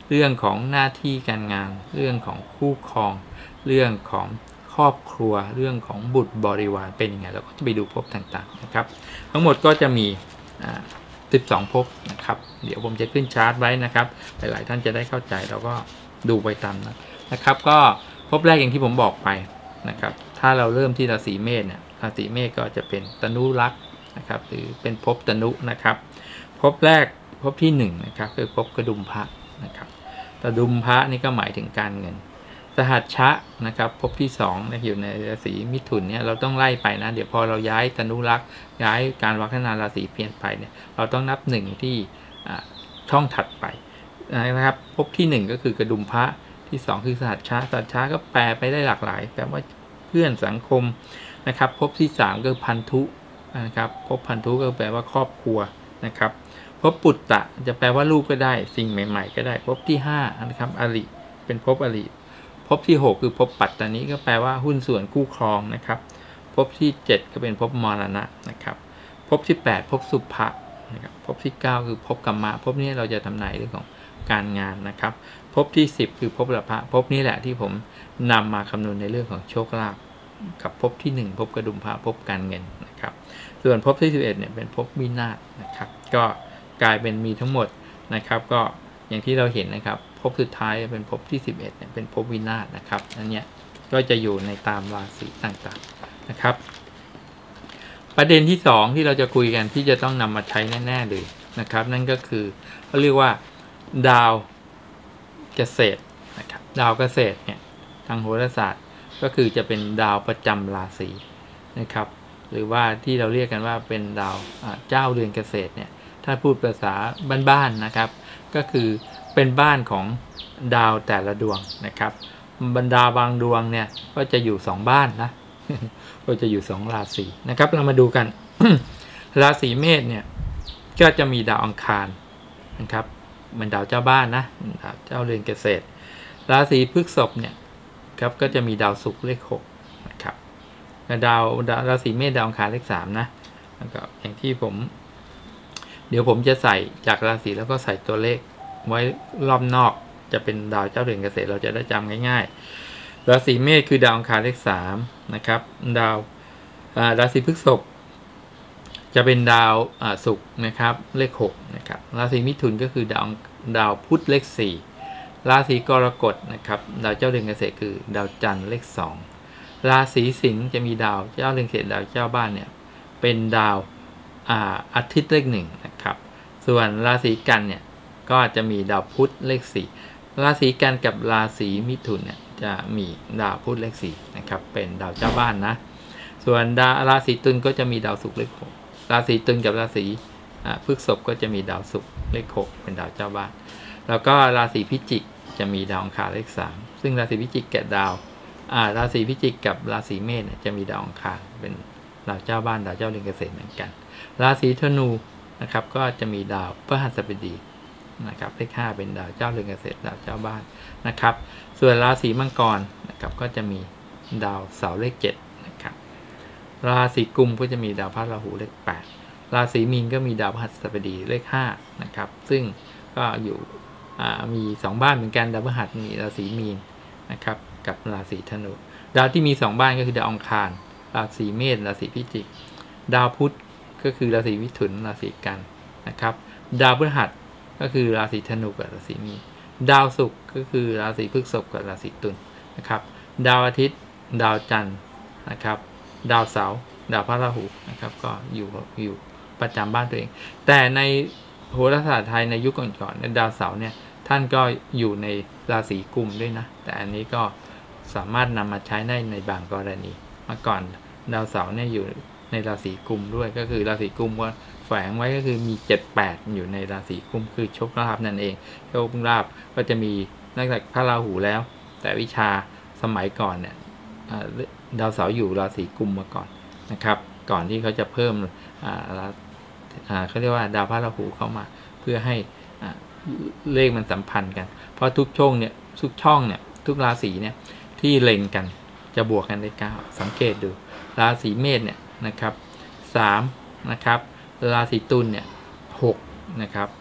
เรื่องของหน้าที่การงานเรื่องของคู่ครองเรื่องของครอบครัวเรื่องของบุตรบริวารเป็นยังไงเราก็จะไปดูภพต่างๆนะครับทั้งหมดก็จะมีสิบสองภพนะครับเดี๋ยวผมจะขึ้นชาร์ตไว้นะครับหลายๆท่านจะได้เข้าใจเราก็ดูไปตามนั้นนะครับก็ภพแรกอย่างที่ผมบอกไปนะครับถ้าเราเริ่มที่ราศีเมษเนี่ยราศีเมษก็จะเป็นตนุรักษ์นะครับหรือเป็นภพตนุนะครับภพแรกภพที่หนึ่งนะครับคือภพกระดุมพระนะครับกระดุมพระนี่ก็หมายถึงการเงินสหัชชะนะครับภพที่สองนะอยู่ในราศีมิถุนเนี่ยเราต้องไล่ไปนะเดี๋ยวพอเราย้ายตนุรักษ์ย้ายการวัฒนาราศีเปลี่ยนไปเนี่ยเราต้องนับหนึ่งที่ช่องถัดไปนะครับภพที่หนึ่งก็คือกระดุมพระที่สองคือสหัชชะสหัชชะก็แปลไปได้หลากหลายแปลว่าเพื่อนสังคมนะครับภพที่สามก็พันธุนะครับภพพันธุก็แปลว่าครอบครัวนะครับภพปุตตะจะแปลว่าลูกก็ได้สิ่งใหม่ๆก็ได้ภพที่ห้านะครับอริเป็นภพอริภพที่หกคือภพปัตตานิก็แปลว่าหุ้นส่วนคู่ครองนะครับภพที่เจ็ดก็เป็นภพมรณะนะครับภพที่แปดภพสุภะนะครับภพที่เก้าคือภพกรรมะภพนี้เราจะทำนายเรื่องของการงานนะครับภพที่สิบคือภพละพะภพนี้แหละที่ผมนำมาคำนวณในเรื่องของโชคลาภกับภพที่หนึ่งภพกระดุมพระภพการเงินนะครับส่วนภพที่สิบเอ็ดเนี่ยเป็นภพวินาศนะครับก็กลายเป็นมีทั้งหมดนะครับก็อย่างที่เราเห็นนะครับภพสุดท้ายเป็นภพที่สิบเอ็ดเนี่ยเป็นภพวินาศนะครับอันเนี้ยก็จะอยู่ในตามราศีต่างๆนะครับประเด็นที่สองที่เราจะคุยกันที่จะต้องนำมาใช้แน่ๆเลยนะครับนั่นก็คือเขาเรียกว่าดาวเกษตรนะครับดาวเกษตรเนี่ยทางโหราศาสตร์ก็คือจะเป็นดาวประจำราศีนะครับหรือว่าที่เราเรียกกันว่าเป็นดาวเจ้าเรือนเกษตรเนี่ยถ้าพูดภาษาบ้านๆนะครับก็คือเป็นบ้านของดาวแต่ละดวงนะครับบรรดาบางดวงเนี่ยก็จะอยู่สองบ้านนะ ก็จะอยู่สองราศีนะครับเรามาดูกัน ราศีเมษเนี่ยก็จะมีดาวอังคารนะครับเป็นดาวเจ้าบ้านนะดาวเจ้าเรือนเกษตรราศีพฤษภเนี่ยครับก็จะมีดาวศุกร์เลขหกนะครับดาวราศีเมษดาวอังคารเลขสามนะแล้วก็อย่างที่ผมเดี๋ยวผมจะใส่จากราศีแล้วก็ใส่ตัวเลขไว้รอบนอกจะเป็นดาวเจ้าเรือนเกษตรเราจะได้จำง่ายๆราศีเมษคือดาวอังคารเลขสามนะครับดาวราศีพฤษภจะเป็นดาวศุกร์นะครับเลขหกนะครับราศีมิถุนก็คือดาวดาวพุธเลขสี่ราศีกรกฎนะครับดาวเจ้าเรือนเกษตรคือดาวจันทร์เลขสองราศีสิงห์จะมีดาวเจ้าเรือนเกษตรดาวเจ้าบ้านเนี่ยเป็นดาวอาทิตย์เลขหนึ่งนะครับส่วนราศีกันเนี่ยก็จะมีดาวพุธเลขสี่ราศีกันกับราศีมิถุนเนี่ยจะมีดาวพุธเลขสี่นะครับเป็นดาวเจ้าบ้านนะส่วนดาวราศีตุลก็จะมีดาวศุกร์เลขหกราศีตุลกับราศีพฤษภก็จะมีดาวศุกร์เลขหกเป็นดาวเจ้าบ้านแล้วก็ราศีพิจิกจะมีดาวอังคารเลขสามซึ่งราศีพิจิกแกะดาวราศีพิจิกกับราศีเมษเนี่ยจะมีดาวอังคารเป็นดาวเจ้าบ้านดาวเจ้าเรือนเกษตรเหมือนกันราศีธนูนะครับก็จะมีดาวพฤหัสบดีนะครับเลขห้าเป็นดาวเจ้าเรือนเกษตรดาวเจ้าบ้านนะครับส่วนราศีมังกรนะครับก็จะมีดาวเสาร์เลขเจ็ดนะครับราศีกุมก็จะมีดาวพระราหูเลขแปดราศีมีนก็มีดาวพฤหัสบดีเลขห้านะครับซึ่งก็อยู่มีสองบ้านเหมือนกันดาวพฤหัสมีราศีมีนนะครับกับราศีธนูดาวที่มีสองบ้านก็คือดาวอังคารราศีเมษราศีพิจิกดาวพุธก็คือราศีมิถุนราศีกันนะครับดาวพฤหัสก็คือราศีธนูกับราศีมีนดาวศุกร์ก็คือราศีพฤษภกับราศีตุลนะครับดาวอาทิตย์ดาวจันทร์นะครับดาวเสาร์ดาวพระราหูนะครับก็อยู่อยู่ประจำบ้านตัวเองแต่ในโหราศาสตร์ไทยในยุคก่อนๆดาวเสาร์เนี่ยท่านก็อยู่ในราศีกุมด้วยนะแต่อันนี้ก็สามารถนำมาใช้ได้ในบางกรณีเมื่อก่อนดาวเสาร์เนี่ยอยู่ในราศีกุมด้วยก็คือราศีกุมว่าแฝงไว้ก็คือมีเจ็ด แปดอยู่ในราศีกุมคือโชคลาภนั่นเองโชคลาภก็จะมีนอกจากพระราหูแล้วแต่วิชาสมัยก่อนเนี่ยดาวเสาร์อยู่ราศีกุมมาก่อนนะครับก่อนที่เขาจะเพิ่มเขาเรียกว่าดาวพระราหูเข้ามาเพื่อให้เลขมันสัมพันธ์กันเพราะทุกช่องเนี่ยทุกช่องเนี่ยทุกราศีเนี่ยที่เล็งกันจะบวกกันได้เก้าสังเกตดูราศีเมษเนี่ยนะครับสามนะครับราศีตุลเนี่ยหกนะครับ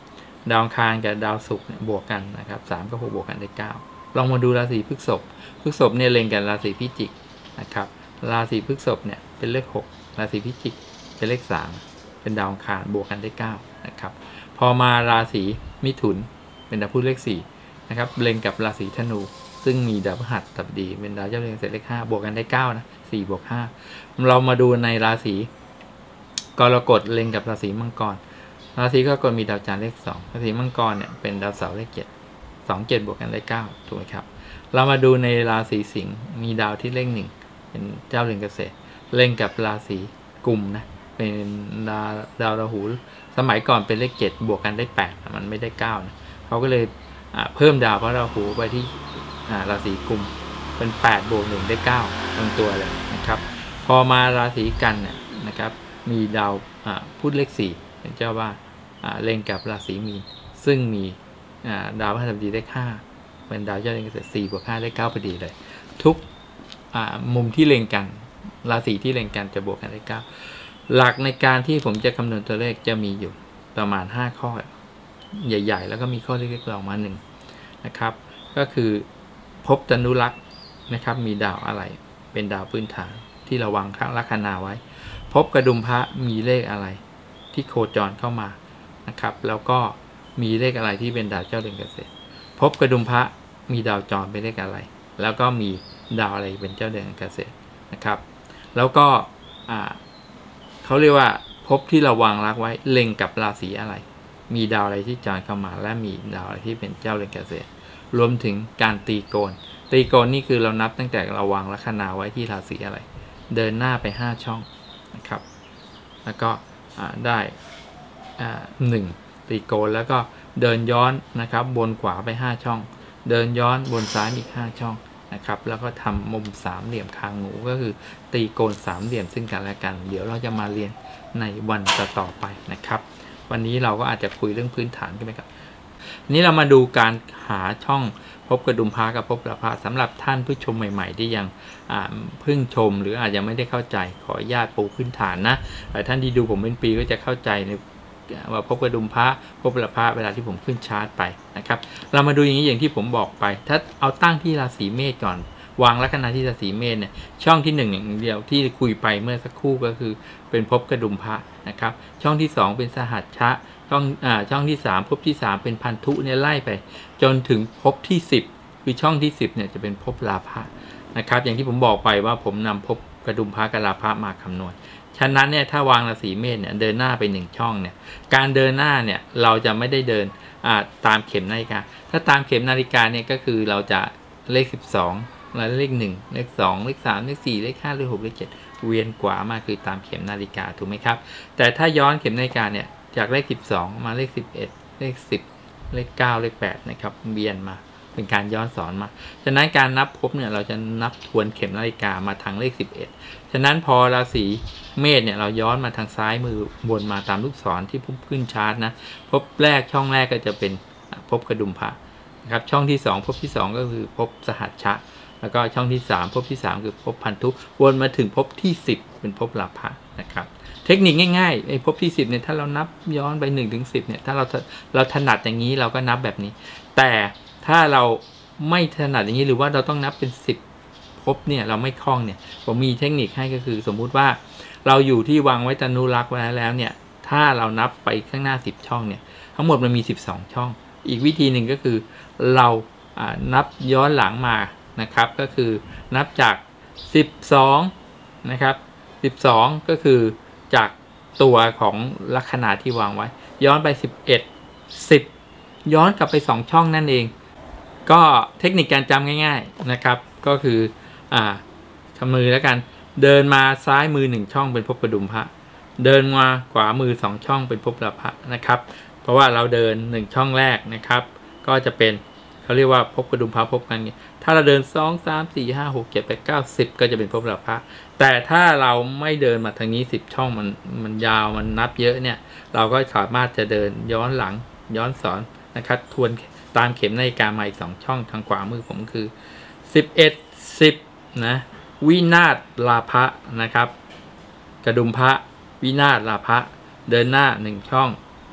ดาวอังคารกับดาวศุกร์เนี่ยบวกกันนะครับสามกับหกบวกกันได้เก้าลองมาดูราศีพฤษภพฤษภเนี่ยเล็งกับราศีพิจิกนะครับราศีพฤษภเนี่ยเป็นเลขหกราศีพิจิกเป็นเลขสามเป็นดาวอังคารบวกกันได้เก้านะครับพอมาราศีมิถุนเป็นดาวพุธเลขสี่นะครับเล็งกับราศีธนูซึ่งมีดาวพฤหัสบดีเป็นดาวเจ้าเรือนเกษตรเลขห้าบวกกันได้เก้านะสี่บวกห้าเรามาดูในราศีกรกฎเล็งกับราศีมังกรราศีกรกฎมีดาวจันทร์เลขสองราศีมังกรเนี่ยเป็นดาวเสาร์เลขเจ็ดสองเจ็ดบวกกันได้เก้าถูกไหมครับเรามาดูในราศีสิงห์มีดาวที่เลขหนึ่งเป็นเจ้าเรือนเกษตรเล็งกับราศีกุมนะเป็นดาวดาวราหูสมัยก่อนเป็นเลขเจ็ดบวกกันได้แปดมันไม่ได้เก้านะเขาก็เลยเพิ่มดาวพระราหูไปที่ราศีกุมเป็นแปดบวกหนึ่งได้เก้าทั้งตัวเลยนะครับพอมาราศีกันเนี่ยนะครับมีดาวพุธเลขสี่เป็นเจ้าว่าเล็งกับราศีมีนซึ่งมีดาวพฤหัสบดีเลขห้าเป็นดาวเจ้าเรือนเกษตรสี่บวกห้าได้เก้าพอดีเลยทุกมุมที่เล็งกันราศีที่เล็งกันจะบวกกันได้เก้าหลักในการที่ผมจะคำนวณตัวเลขจะมีอยู่ประมาณห้าข้อใหญ่ๆแล้วก็มีข้อเล็กๆรองมาหนึ่งนะครับก็คือภพตนุรักษ์นะครับมีดาวอะไรเป็นดาวพื้นฐานที่ระวังลัคนาไว้ภพกระดุมพระมีเลขอะไรที่โคจรเข้ามานะครับแล้วก็มีเลขอะไรที่เป็นดาวเจ้าเรือนเกษตรภพกระดุมพระมีดาวจรเป็นเลขอะไรแล้วก็มีดาวอะไรเป็นเจ้าเรือนเกษตรนะครับแล้วก็เขาเรียกว่าภพที่ระวังรักไว้เล็งกับราศีอะไรมีดาวอะไรที่จรเข้ามาและมีดาวอะไรที่เป็นเจ้าเรือนเกษตรรวมถึงการตีโกณตีโกณนี่คือเรานับตั้งแต่เราวางลัคนาไว้ที่ราศีอะไรเดินหน้าไปห้าช่องนะครับแล้วก็ได้หนึ่งตีโกณแล้วก็เดินย้อนนะครับบนขวาไปห้าช่องเดินย้อนบนซ้ายอีกห้าช่องนะครับแล้วก็ทำมุมสามเหลี่ยมคางหมูก็คือตีโกณสามเหลี่ยมซึ่งกันและกันเดี๋ยวเราจะมาเรียนในวันต่อไปนะครับวันนี้เราก็อาจจะคุยเรื่องพื้นฐานกันไปครับนี้เรามาดูการหาช่องภพกระดุมพระกับภพละพระสำหรับท่านผู้ชมใหม่ๆที่ยังเพิ่งชมหรืออาจจะไม่ได้เข้าใจขออนุญาตปูพื้นฐานนะแต่ท่านที่ดูผมเป็นปีก็จะเข้าใจในว่าภพกระดุมพระภพละพระเวลาที่ผมขึ้นชาร์ตไปนะครับเรามาดูอย่างนี้อย่างที่ผมบอกไปถ้าเอาตั้งที่ราศีเมษก่อนวางลัคนาที่ราศีเมษเนี่ยช่องที่หนึ่งอย่างเดียวที่คุยไปเมื่อสักครู่ก็คือเป็นภพกระดุมพระนะครับช่องที่สองเป็นสหัชชะช่องอ่าช่องที่สามภพที่สามเป็นพันธุเนี่ยไล่ไปจนถึงภพที่สิบคือช่องที่สิบเนี่ยจะเป็นภพลาภะนะครับอย่างที่ผมบอกไปว่าผมนำภพกระดุมพระกับลาภะมาคำนวณฉะนั้นเนี่ยถ้าวางราศีเมษเนี่ยเดินหน้าไปหนึ่งช่องเนี่ยการเดินหน้าเนี่ยเราจะไม่ได้เดินตามเข็มนาฬิกาถ้าตามเข็มนาฬิกาเนี่ยก็คือเราจะเลขสิบสองแล้วเลขหนึ่งเลขสองเลขสามเลขสี่เลขห้าเลขหกเลขเจ็ดเวียนกว่ามาคือตามเข็มนาฬิกาถูกไหมครับแต่ถ้าย้อนเข็มนาฬิกาเนี่ยจากเลขสิบสองมาเลขสิบเอ็ดเลขสิบเลขเก้าเลขแปดนะครับเวียนมาเป็นการย้อนสอนมาฉะนั้นการนับภพเนี่ยเราจะนับทวนเข็มนาฬิกามาทางเลขสิบเอ็ดฉะนั้นพอราศีเมษเนี่ยเราย้อนมาทางซ้ายมือบนมาตามลูกศรที่พุ่งขึ้นชาร์ตนะภพแรกช่องแรกก็จะเป็นภพกระดุมพระนะครับช่องที่สองภพที่สองก็คือภพสหัชชะแล้วก็ช่องที่สามภพที่สามคือภพพันธุวนมาถึงภพที่สิบเป็นภพลาภะนะครับเทคนิคง่ายๆไอ้ภพที่สิบเนี่ยถ้าเรานับย้อนไปหนึ่งถึงสิบเนี่ยถ้าเราเราถนัดอย่างนี้เราก็นับแบบนี้แต่ถ้าเราไม่ถนัดอย่างนี้หรือว่าเราต้องนับเป็นสิบภพเนี่ยเราไม่คล่องเนี่ยผมมีเทคนิคให้ก็คือสมมุติว่าเราอยู่ที่วางไว้ตนุรักษ์ไว้แล้วเนี่ยถ้าเรานับไปข้างหน้าสิบช่องเนี่ยทั้งหมดมันมีสิบสองช่องอีกวิธีหนึ่งก็คือเรานับย้อนหลังมานะครับก็คือนับจากสิบสองนะครับสิบสองก็คือจากตัวของลัคนาที่วางไว้ย้อนไปสิบเอ็ด สิบย้อนกลับไปสองช่องนั่นเองก็เทคนิคการจำง่ายๆนะครับก็คืออ่าทำมือแล้วกันเดินมาซ้ายมือหนึ่งช่องเป็นภพกระดุมพระเดินมาขวามือสองช่องเป็นภพลาภะนะครับเพราะว่าเราเดินหนึ่งช่องแรกนะครับก็จะเป็นเขาเรียกว่าภพกระดุมพระภพกันถ้าเราเดินสอง สาม สี่ ห้า หก เจ็ด แปด เก้า สิบก็จะเป็นภพลาภะแต่ถ้าเราไม่เดินมาทางนี้สิบช่องมันมันยาวมันนับเยอะเนี่ยเราก็สามารถจะเดินย้อนหลังย้อนสอนนะครับทวนตามเข็มนาฬิกามาอีกสองช่องทางขวามือผมคือสิบเอ็ด สิบนะวินาศลาภะนะครับกระดุมพระวินาศลาภะเดินหน้าหนึ่งช่อง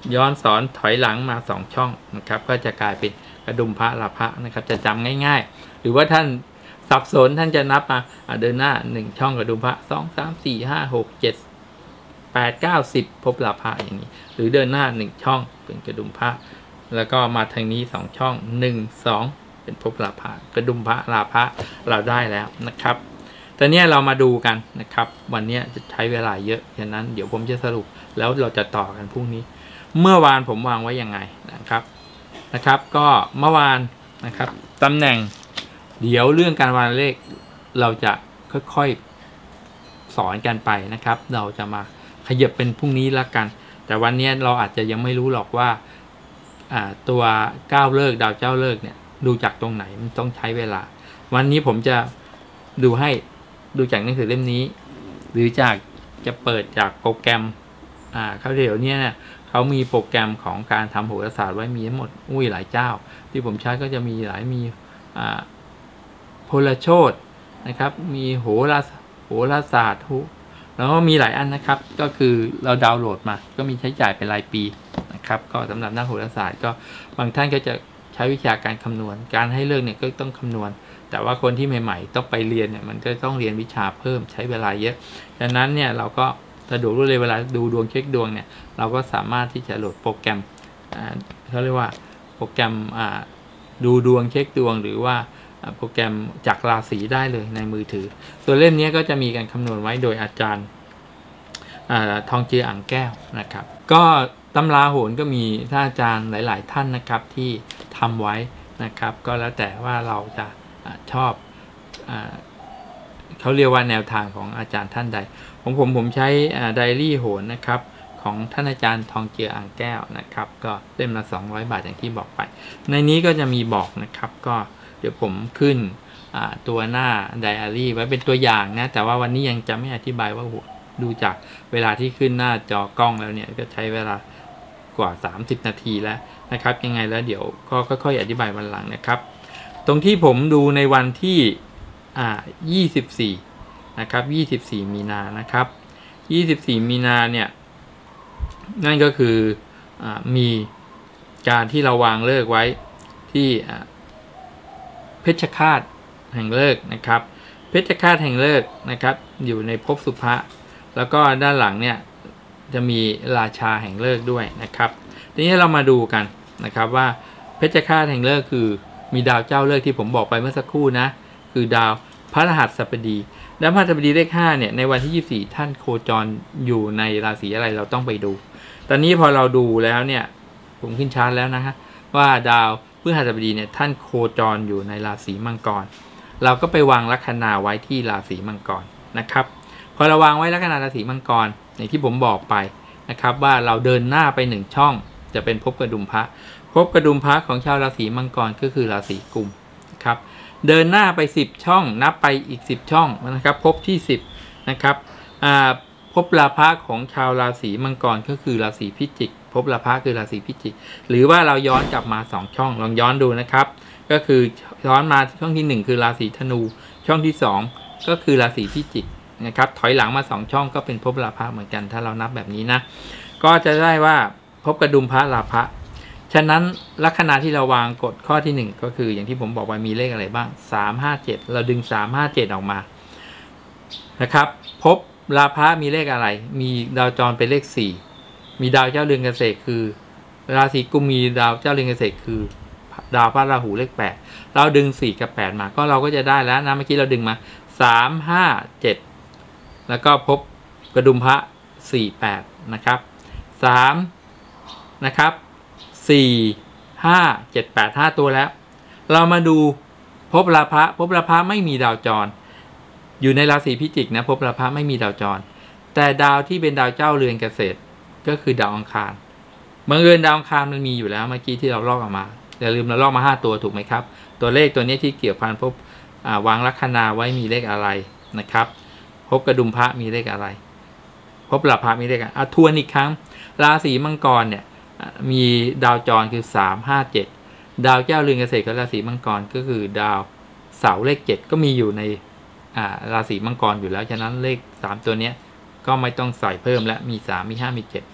ย้อนสอนถอยหลังมาสองช่องนะครับก็จะกลายเป็นกระดุมพระลาภะนะครับจะจำง่ายๆหรือว่าท่านสับสนท่านจะนับมาเดินหน้าหนึ่งช่องกระดุมพระสองสามสี่ห้าหกเจ็ดแปดเก้าสิบภพลาภะอย่างนี้หรือเดินหน้าหนึ่งช่องเป็นกระดุมพระแล้วก็มาทางนี้สองช่องหนึ่ง สองเป็นภพลาภะกระดุมพระลาภะเราได้แล้วนะครับตอนนี้เรามาดูกันนะครับวันนี้จะใช้เวลาเยอะฉะนั้นเดี๋ยวผมจะสรุปแล้วเราจะต่อกันพรุ่งนี้เมื่อวานผมวางไว้ยังไงนะครับนะครับก็เมื่อวานนะครับตำแหน่งเดี๋ยวเรื่องการวางเลขเราจะค่อยๆสอนกันไปนะครับเราจะมาขยับเป็นพรุ่งนี้ละกันแต่วันนี้เราอาจจะยังไม่รู้หรอกว่าตัวก้าวเลิกดาวเจ้าเลิกเนี่ยดูจากตรงไหนมันต้องใช้เวลาวันนี้ผมจะดูให้ดูจากหนังสือเล่มนี้หรือจากจะเปิดจากโปรแกรมอ่าเขาเดี๋ยวนี้เนี่ยเขามีโปรแกรมของการทำโหราศาสตร์ไว้มีทั้งหมดอุ้ยหลายเจ้าที่ผมใช้ก็จะมีหลายมีอ่าพลโชตนะครับมีโหราโหราศาสตร์แล้วก็มีหลายอันนะครับก็คือเราดาวน์โหลดมาก็มีใช้จ่ายเป็นรายปีนะครับก็สำหรับนักโหราศาสตร์ก็บางท่านก็จะใช้วิชาการคำนวณการให้เลือกเนี่ยก็ต้องคำนวณแต่ว่าคนที่ใหม่ๆต้องไปเรียนเนี่ยมันก็ต้องเรียนวิชาเพิ่มใช้เวลาเยอะดังนั้นเนี่ยเราก็สะดวกรวดเร็วเวลาดูดวงเช็คดวงเนี่ยเราก็สามารถที่จะโหลดโปรแกรมเขาเรียกว่าโปรแกรมดูดวงเช็คดวงหรือว่าโปรแกรมจากราศีได้เลยในมือถือตัวเล่มนี้ก็จะมีการคำนวณไว้โดยอาจารย์ทองเจืออ่างแก้วนะครับก็ตำราโหรก็มีท่านอาจารย์หลายๆท่านนะครับที่ทำไว้นะครับก็แล้วแต่ว่าเราจะชอบอเขาเรียกว่าแนวทางของอาจารย์ท่านใดของผมผมใช้ไดอารี่โหรนะครับของท่านอาจารย์ทองเจืออ่างแก้วนะครับก็เล่มละสองร้อยบาทอย่างที่บอกไปในนี้ก็จะมีบอกนะครับก็เดี๋ยวผมขึ้นตัวหน้าไดอารี่ไว้เป็นตัวอย่างนะแต่ว่าวันนี้ยังจะไม่อธิบายว่าดูจากเวลาที่ขึ้นหน้าจอกล้องแล้วเนี่ยก็ใช้เวลากว่าสามสิบนาทีแล้วนะครับยังไงแล้วเดี๋ยวก็ค่อยๆอธิบายวันหลังนะครับตรงที่ผมดูในวันที่อ่ายี่สิบสี่นะครับยี่สิบสี่มีนานะครับยี่สิบสี่มีนาเนี่ยนั่นก็คืออ่ามีการที่เราวางเลิกไว้ที่อ่าเพชฌฆาตแห่งเลิกนะครับเพชฌฆาตแห่งเลิกนะครับอยู่ในภพสุภะแล้วก็ด้านหลังเนี่ยจะมีราชาแห่งเลิกด้วยนะครับทีนี้เรามาดูกันนะครับว่าเพชฌฆาตแห่งเลิกคือมีดาวเจ้าเลิกที่ผมบอกไปเมื่อสักครู่นะคือดาวพฤหัสบดีดาวพฤหัสบดีเลขห้าเนี่ยในวันที่ยี่สิบสี่ท่านโคจรอยู่ในราศีอะไรเราต้องไปดูตอนนี้พอเราดูแล้วเนี่ยผมขึ้นชาร์ตแล้วนะฮะว่าดาวพฤหัสบดีเนี่ยท่านโคจรอยู่ในราศีมังกรเราก็ไปวางลัคนาไว้ที่ราศีมังกรนะครับพอเราวางไว้ลัคนาราศีมังกรอย่างที่ผมบอกไปนะครับว่าเราเดินหน้าไปหนึ่งช่องจะเป็นภพกระดุมพระภพกระดุมพระของชาวราศีมังกรก็คือราศีกุมครับเดินหน้าไปสิบช่องนับไปอีกสิบช่องนะครับภพที่สิบนะครับอ่าภพราพะของชาวราศีมังกรก็คือราศีพิจิกภพราพะคือราศีพิจิกหรือว่าเราย้อนกลับมาสองช่องลองย้อนดูนะครับก็คือย้อนมาช่องที่หนึ่งคือราศีธนูช่องที่สองก็คือราศีพิจิกนะครับถอยหลังมาสองช่องก็เป็นภพราพะเหมือนกันถ้าเรานับแบบนี้นะก็จะได้ว่าภพกระดุมพระราพะฉะนั้นลัคนาที่เราวางกฎข้อที่หนึ่งก็คืออย่างที่ผมบอกว่ามีเลขอะไรบ้างสาม ห้า เจ็ดเราดึงสาม ห้า เจ็ดออกมานะครับภพราพะมีเลขอะไรมีดาวจรเป็นเลขสี่มีดาวเจ้าเรือนเกษตรคือราศีกุมมีดาวเจ้าเรือนเกษตรคือดาวพระราหูเลขแปดเราดึงสี่กับแปดมาก็เราก็จะได้แล้วนะเมื่อกี้เราดึงมาสาม ห้า เจ็ดแล้วก็พบกระดุมพระสี่ แปดนะครับสามนะครับสี่ ห้า เจ็ด แปด ห้าตัวแล้วเรามาดูภพราพะภพราพะไม่มีดาวจรอยู่ในราศีพิจิกนะภพราพะไม่มีดาวจรแต่ดาวที่เป็นดาวเจ้าเรือนเกษตรก็คือดาวอังคารบังเอิญดาวอังคารมันมีอยู่แล้วเมื่อกี้ที่เราลอกออกมาอย่าลืมเราลอกมาห้าตัวถูกไหมครับตัวเลขตัวนี้ที่เกี่ยวพันพบวางลัคนาไว้มีเลขอะไรนะครับพบกระดุมพระมีเลขอะไรพบราพะมีเลขอะไรอ่ะทวนอีกครั้งราศีมังกรเนี่ยมีดาวจรคือสาม ห้า เจ็ดดาวเจ้าเรือนเกษตรกับราศีมังกรก็คือดาวเสาร์เลขเจ็ดก็มีอยู่ในราศีมังกรอยู่แล้วฉะนั้นเลขสามตัวนี้ก็ไม่ต้องใส่เพิ่มและมีสามมีห้ามีเจ็ด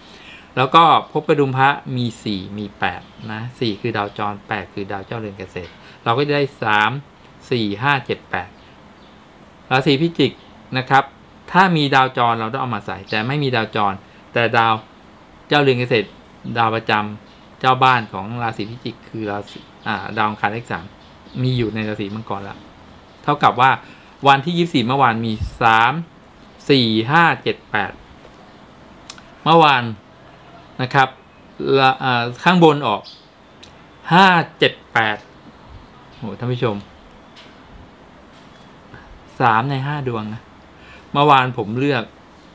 แล้วก็ภพกระดุมพระมีสี่มีแปดนะสี่คือดาวจรแปดคือดาวเจ้าเรือนเกษตรเราก็จะได้สาม สี่ ห้า เจ็ด แปดราศีพิจิกนะครับถ้ามีดาวจรเราต้องเอามาใส่แต่ไม่มีดาวจรแต่ดาวเจ้าเรือนเกษตรดาวประจำเจ้าบ้านของราศีพิจิกคือราศีอ่าดาวอังคารเลขสามมีอยู่ในราศีมังกรแล้วเท่ากับว่าวันที่ยี่สิบสี่เมื่อวานมีสาม สี่ ห้า เจ็ด แปดเมื่อวานนะครับข้างบนออกห้า เจ็ด แปดโหท่านผู้ชมสามในห้าดวงนะเมื่อวานผมเลือก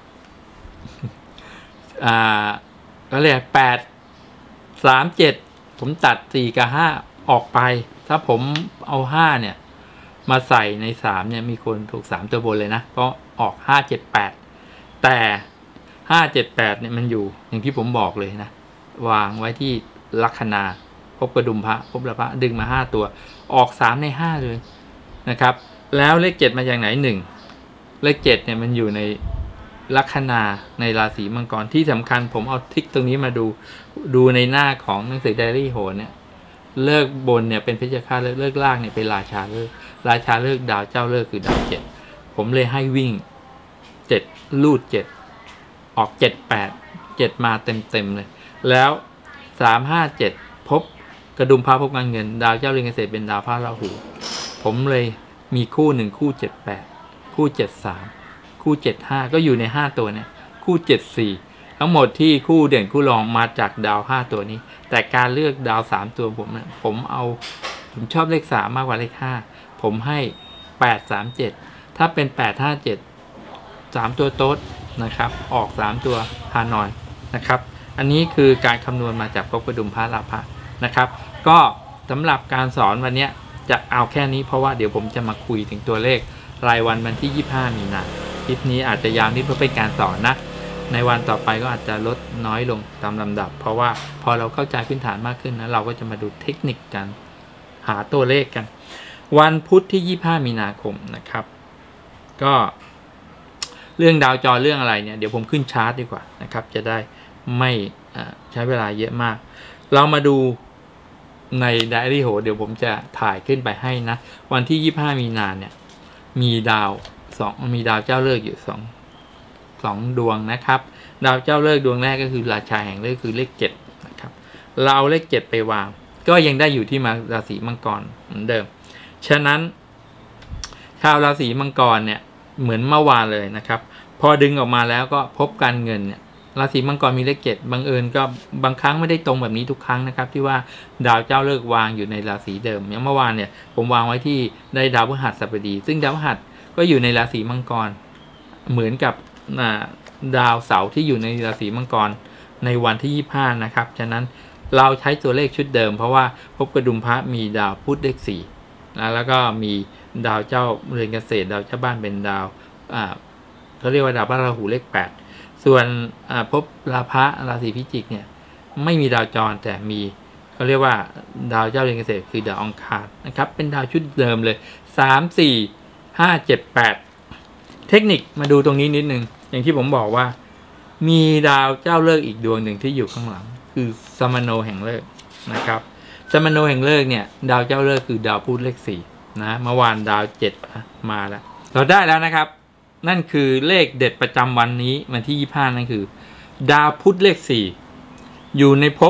อ่าก็เลยแปด สาม เจ็ดผมตัดสี่กับห้าออกไปถ้าผมเอาห้าเนี่ยมาใส่ในสามเนี่ยมีคนถูกสามตัวบนเลยนะเพราะออกห้า เจ็ด แปดแต่ห้า เจ็ด แปดเนี่ยมันอยู่อย่างที่ผมบอกเลยนะวางไว้ที่ลัคนาภพกระดุมพระภพละพระดึงมาห้าตัวออกสามในห้าเลยนะครับแล้วเลขเจ็ดมาจากไหนหนึ่งเลขเจ็ดเนี่ยมันอยู่ในลัคนาในราศีมังกรที่สำคัญผมเอาทิกตรงนี้มาดูดูในหน้าของหนังสือไดอารี่โหรเนี่ยเลิกบนเนี่ยเป็นเพชฌฆาตเลิกเลิกล่างเนี่ยเป็นราชาเลิกราชาเลิกดาวเจ้าเลิกคือดาวเจ็ดผมเลยให้วิ่งเจ็ดลูดเจ็ดออกเจ็ด แปด เจ็ดมาเต็มเต็มเลยแล้วสาม ห้า เจ็ดพบกระดุมพระพบการเงินดาวเจ้าเรือนเกษตรเป็นดาวพระราหูผมเลยมีคู่หนึ่งคู่เจ็ด แปดคู่เจ็ด สามคู่เจ็ด ห้าก็อยู่ในห้าตัวเนี่ยคู่เจ็ด สี่ทั้งหมดที่คู่เด่นคู่รองมาจากดาวห้าตัวนี้แต่การเลือกดาวสามตัวผมเนี่ยผมเอาผมชอบเลขสามมากกว่าเลขห้าผมให้แปด สาม เจ็ดถ้าเป็นแปด ห้า เจ็ด สามตัวโต๊ดนะครับออกสามตัวฮานอยนะครับอันนี้คือการคำนวณมาจากภพกระดุมพระราภะนะครับก็สำหรับการสอนวันนี้จะเอาแค่นี้เพราะว่าเดี๋ยวผมจะมาคุยถึงตัวเลขรายวันวันที่ยี่สิบห้ามีนาคลิปนี้อาจจะยาวนิดเพราะเป็นการสอนนะในวันต่อไปก็อาจจะลดน้อยลงตามลำดับเพราะว่าพอเราเข้าใจพื้นฐานมากขึ้นนะเราก็จะมาดูเทคนิคการหาตัวเลขกันวันพุธที่ยี่สิบห้ามีนาคมนะครับก็เรื่องดาวจรเรื่องอะไรเนี่ยเดี๋ยวผมขึ้นชาร์ตดีกว่านะครับจะได้ไม่ใช้เวลาเยอะมากเรามาดูในไดอารี่โหเดี๋ยวผมจะถ่ายขึ้นไปให้นะวันที่ยี่สิบห้ามีนาเนี่ยมีดาวสองมีดาวเจ้าฤกษ์อยู่สองสองดวงนะครับดาวเจ้าฤกษ์ดวงแรกก็คือราชาแห่งฤกษ์คือเลขเจ็ดนะครับเราเลขเจ็ดไปวางก็ยังได้อยู่ที่มาราศีมังกรเหมือนเดิมฉะนั้นชาวราศีมังกรเนี่ยเหมือนเมื่อวานเลยนะครับพอดึงออกมาแล้วก็พบการเงินเนี่ยราศีมังกรมีเลขเจ็ดบังเอิญก็บางครั้งไม่ได้ตรงแบบนี้ทุกครั้งนะครับที่ว่าดาวเจ้าฤกษ์วางอยู่ในราศีเดิมอย่างเมื่อวานเนี่ยผมวางไว้ที่ได้ดาวพฤหัสบดีซึ่งดาวพฤหัสก็อยู่ในราศีมังกรเหมือนกับดาวเสาร์ที่อยู่ในราศีมังกรในวันที่ยี่สิบห้านะครับฉะนั้นเราใช้ตัวเลขชุดเดิมเพราะว่าภพกระดุมพระมีดาวพุธเลขสี่นะแล้วก็มีดาวเจ้าเรือนเกษตรดาวเจ้าบ้านเป็นดาวอ่าเขาเรียกว่าดาวพระราหูเลขแปดส่วนภพราพะราศีพิจิกเนี่ยไม่มีดาวจรแต่มีเขาเรียกว่าดาวเจ้าเรือนเกษตรคือดาวอังคารนะครับเป็นดาวชุดเดิมเลยสาม สี่ ห้า เจ็ด แปดเทคนิคมาดูตรงนี้นิดนึงอย่างที่ผมบอกว่ามีดาวเจ้าฤกษ์อีกดวงหนึ่งที่อยู่ข้างหลังคือสมโนแห่งฤกษ์นะครับสมโนแห่งฤกษ์เนี่ยดาวเจ้าฤกษ์คือดาวพุธเลขสี่นะเมื่อวานดาวเจ็ดมาแล้วเราได้แล้วนะครับนั่นคือเลขเด็ดประจำวันนี้วันที่ยี่สิบห้านั่นคือดาวพุธเลขสี่อยู่ในภพ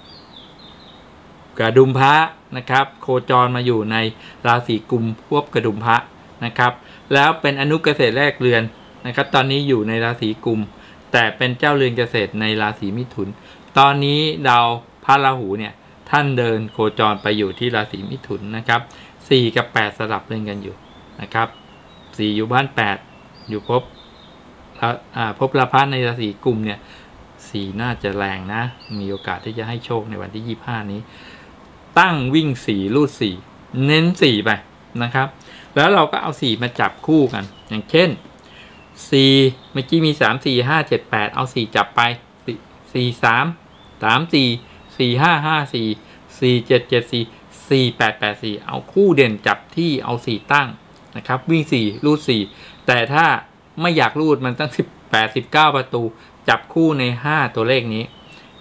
กระดุมพระนะครับโคจรมาอยู่ในราศีกุมภพกระดุมพระนะครับแล้วเป็นอนุเกษตรแรกเรือนนะครับตอนนี้อยู่ในราศีกุมแต่เป็นเจ้าเรือนเกษตรในราศีมิถุนตอนนี้ดาวพระราหูเนี่ยท่านเดินโคจรไปอยู่ที่ราศีมิถุนนะครับสี่กับแปดสลับเล่นกันอยู่นะครับสี่อยู่บ้านแปดอยู่พบอ่าพบราพะในราศีกุมเนี่ยสี่น่าจะแรงนะมีโอกาสที่จะให้โชคในวันที่ยี่สิบห้านี้ตั้งวิ่งสี่ลูดสี่เน้นสี่ไปนะครับแล้วเราก็เอาสี่มาจับคู่กันอย่างเช่นสี่เมื่อกี้มีสาม สี่ ห้า เจ็ด แปดเอาสี่จับไปสี่ สาม สาม สี่ สี่ ห้า ห้า สี่ สี่ เจ็ด เจ็ด สี่ สี่ แปด แปด สี่เอาคู่เด่นจับที่เอาสี่ตั้งนะครับวิ่งสี่ลูดสี่แต่ถ้าไม่อยากรูดมันตั้งสิบแปด สิบเก้าประตูจับคู่ในห้าตัวเลขนี้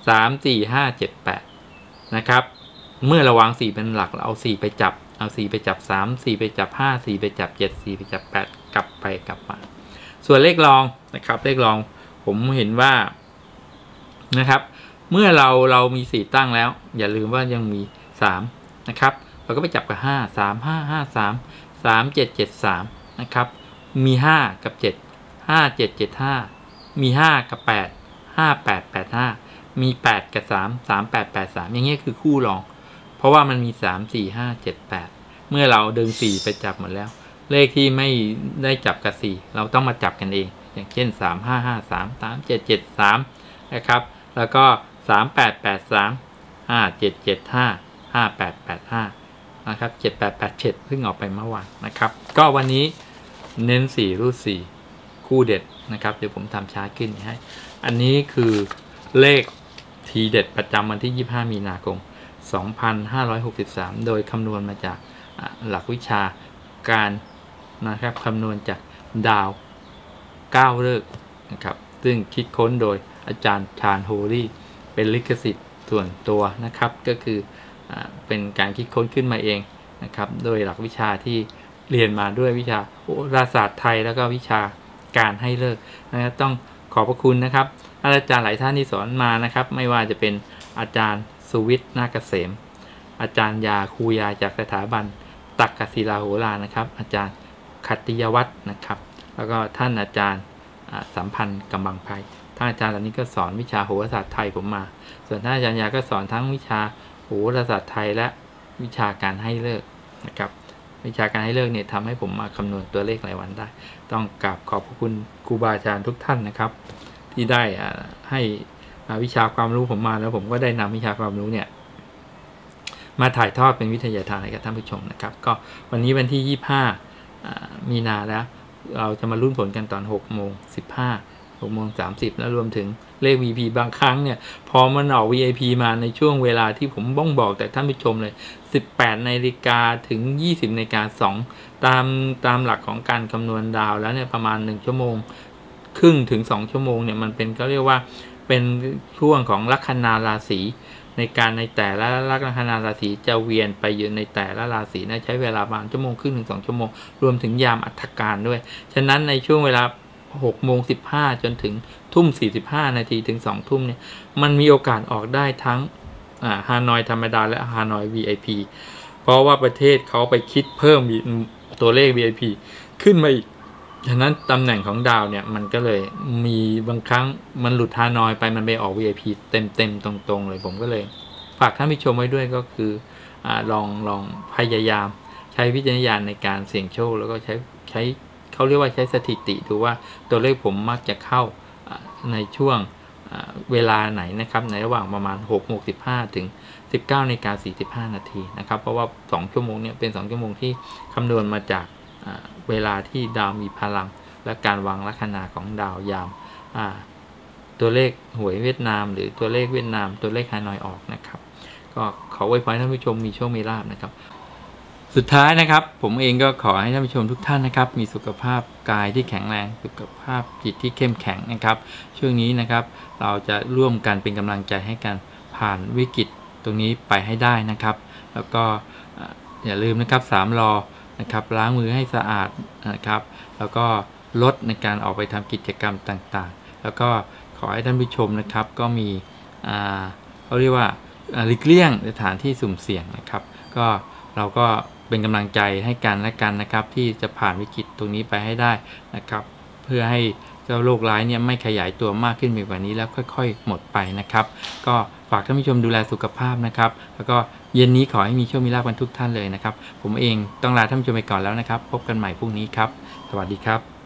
สาม สี่ ห้า เจ็ด แปดนะครับเมื่อเราวางสี่เป็นหลักเราเอาสี่ไปจับเอาสี่ไปจับสาม สี่ไปจับห้า สี่ไปจับเจ็ด สี่ไปจับแปดกลับไปกลับมาส่วนเลขรองนะครับเลขรองผมเห็นว่านะครับเมื่อเราเรามีสี่ตั้งแล้วอย่าลืมว่ายังมีสามนะครับเราก็ไปจับกับห้า สาม ห้า ห้า สาม สาม เจ็ด เจ็ด สามนะครับมีห้ากับเจ็ด ห้า เจ็ด เจ็ด ห้ามีห้ากับแปด ห้า แปด แปด ห้ามีแปดกับสาม สาม แปด แปด สามอย่างเงี้ยคือคู่รองเพราะว่ามันมีสาม สี่ ห้า เจ็ด แปดเมื่อเราดึงสี่ไปจับหมดแล้วเลขที่ไม่ได้จับกับสี่เราต้องมาจับกันเองอย่างเช่นสาม ห้า ห้า สาม สาม เจ็ด เจ็ด สามนะครับแล้วก็สาม แปด แปด สาม ห้า เจ็ด เจ็ด ห้า ห้า แปด แปด ห้านะครับเจ็ด แปด แปด เจ็ดเพิ่งออกไปเมื่อวานนะครับก็วันนี้เน้นสี่รูดสี่คู่เด็ดนะครับเดี๋ยวผมทำชาร์ตขึ้นให้อันนี้คือเลขทีเด็ดประจำวันที่ยี่สิบห้ามีนาคมสองพันห้าร้อยหกสิบสามโดยคำนวณมาจากหลักวิชาการนะครับคำนวณจากดาวเก้าฤกษ์นะครับซึ่งคิดค้นโดยอาจารย์ชาญโฮลี่เป็นลิขสิทธิ์ส่วนตัวนะครับก็คืออเป็นการคิดค้นขึ้นมาเองนะครับโดยหลักวิชาที่เรียนมาด้วยวิชาโหราศาสตร์ไทยแล้วก็วิชาการให้เลิกนะครับต้องขอบพระคุณนะครับอาจารย์หลายท่านที่สอนมานะครับไม่ว่าจะเป็นอาจารย์สุวิทย์นาคเกษมอาจารย์ยาครูยาจากสถาบันตักกศิลาโหรานะครับอาจารย์ขัตติยวัฒน์นะครับแล้วก็ท่านอาจารย์สัมพันธ์กำบังไพท่านอาจารย์เหล่านี้ก็สอนวิชาโหราศาสตร์ไทยผมมาส่วนท่านอาจารย์ยาก็สอนทั้งวิชาโหราศาสตร์ไทยและวิชาการให้เลิกนะครับวิชาการให้เลิกเนี่ยทำให้ผมมาคำนวณตัวเลขรายวันได้ต้องกราบขอบพระคุณครูบาอาจารย์ทุกท่านนะครับที่ได้ให้วิชาความรู้ผมมาแล้วผมก็ได้นำวิชาความรู้เนี่ยมาถ่ายทอดเป็นวิทยาทานให้กับท่านผู้ชมนะครับก็วันนี้วันที่ยี่สิบห้ามีนาแล้วเราจะมาลุ้นผลกันตอนหกโมงสิบห้า หกโมงสามสิบแล้วรวมถึงเลข วี พี บางครั้งเนี่ยพอมันออก วี ไอ พี มาในช่วงเวลาที่ผมบ้องบอกแต่ท่านผู้ชมเลยสิบแปดนาฬิกาถึงยี่สิบนาฬิกาสองตามตามหลักของการคำนวณดาวแล้วเนี่ยประมาณหนึ่งชั่วโมงครึ่งถึงสองชั่วโมงเนี่ยมันเป็นก็เรียกว่าเป็นช่วงของลัคนาราศีในการในแต่ละลัคนาราศีจะเวียนไปอยู่ในแต่ละราศีนะใช้เวลาประมาณชั่วโมงครึ่งถึงสองชั่วโมงรวมถึงยามอัฐการด้วยฉะนั้นในช่วงเวลาหกโมงสิบห้าจนถึงทุ่มสี่สิบห้านาทีถึงสองทุ่มเนี่ยมันมีโอกาสออกได้ทั้งอ่าฮานอยธรรมดาและฮานอย วี ไอ พี เพราะว่าประเทศเขาไปคิดเพิ่มตัวเลข วี ไอ พี ขึ้นมาอีกฉะนั้นตำแหน่งของดาวเนี่ยมันก็เลยมีบางครั้งมันหลุดฮานอยไปมันไปออก วี ไอ พี เต็มเต็มตรงๆเลยผมก็เลยฝากท่านผู้ชมไว้ด้วยก็คืออ่าลองลองพยายามใช้วิจารณญาณในการเสี่ยงโชคแล้วก็ใช้ใช้เขาเรียกว่าใช้สถิติดูว่าตัวเลขผมมักจะเข้าในช่วงเวลาไหนนะครับในระหว่างประมาณหกโมงสิบห้าถึงสิบเก้านาฬิกาสี่สิบห้านาทีนะครับเพราะว่าสองชั่วโมงเนี่ยเป็นสองชั่วโมงที่คำนวณมาจากเวลาที่ดาวมีพลังและการวางลัคนาของดาวยามตัวเลขหวยเวียดนามหรือตัวเลขเวียดนามตัวเลขฮานอยออกนะครับก็ขออวยพรท่านผู้ชมมีโชคมีลาภนะครับสุดท้ายนะครับผมเองก็ขอให้ท่านผู้ชมทุกท่านนะครับมีสุขภาพกายที่แข็งแรงสุขภาพจิตที่เข้มแข็งนะครับช่วงนี้นะครับเราจะร่วมกันเป็นกำลังใจให้กันผ่านวิกฤตตรงนี้ไปให้ได้นะครับแล้วก็อย่าลืมนะครับสามรอนะครับล้างมือให้สะอาดนะครับแล้วก็ลดในการออกไปทำกิจกรรมต่างๆแล้วก็ขอให้ท่านผู้ชมนะครับก็มีเขาเรียกว่าหลีกเลี่ยงสถานที่สุ่มเสี่ยงนะครับก็เราก็เป็นกำลังใจให้กันและกันนะครับที่จะผ่านวิกฤตตรงนี้ไปให้ได้นะครับเพื่อให้เจ้าโรคร้ายเนี่ยไม่ขยายตัวมากขึ้นไปกว่านี้แล้วค่อยๆหมดไปนะครับก็ฝากท่านผู้ชมดูแลสุขภาพนะครับแล้วก็เย็นนี้ขอให้มีโชคมีลาภกันทุกท่านเลยนะครับผมเองต้องลาท่านผู้ชมไปก่อนแล้วนะครับพบกันใหม่พรุ่งนี้ครับสวัสดีครับ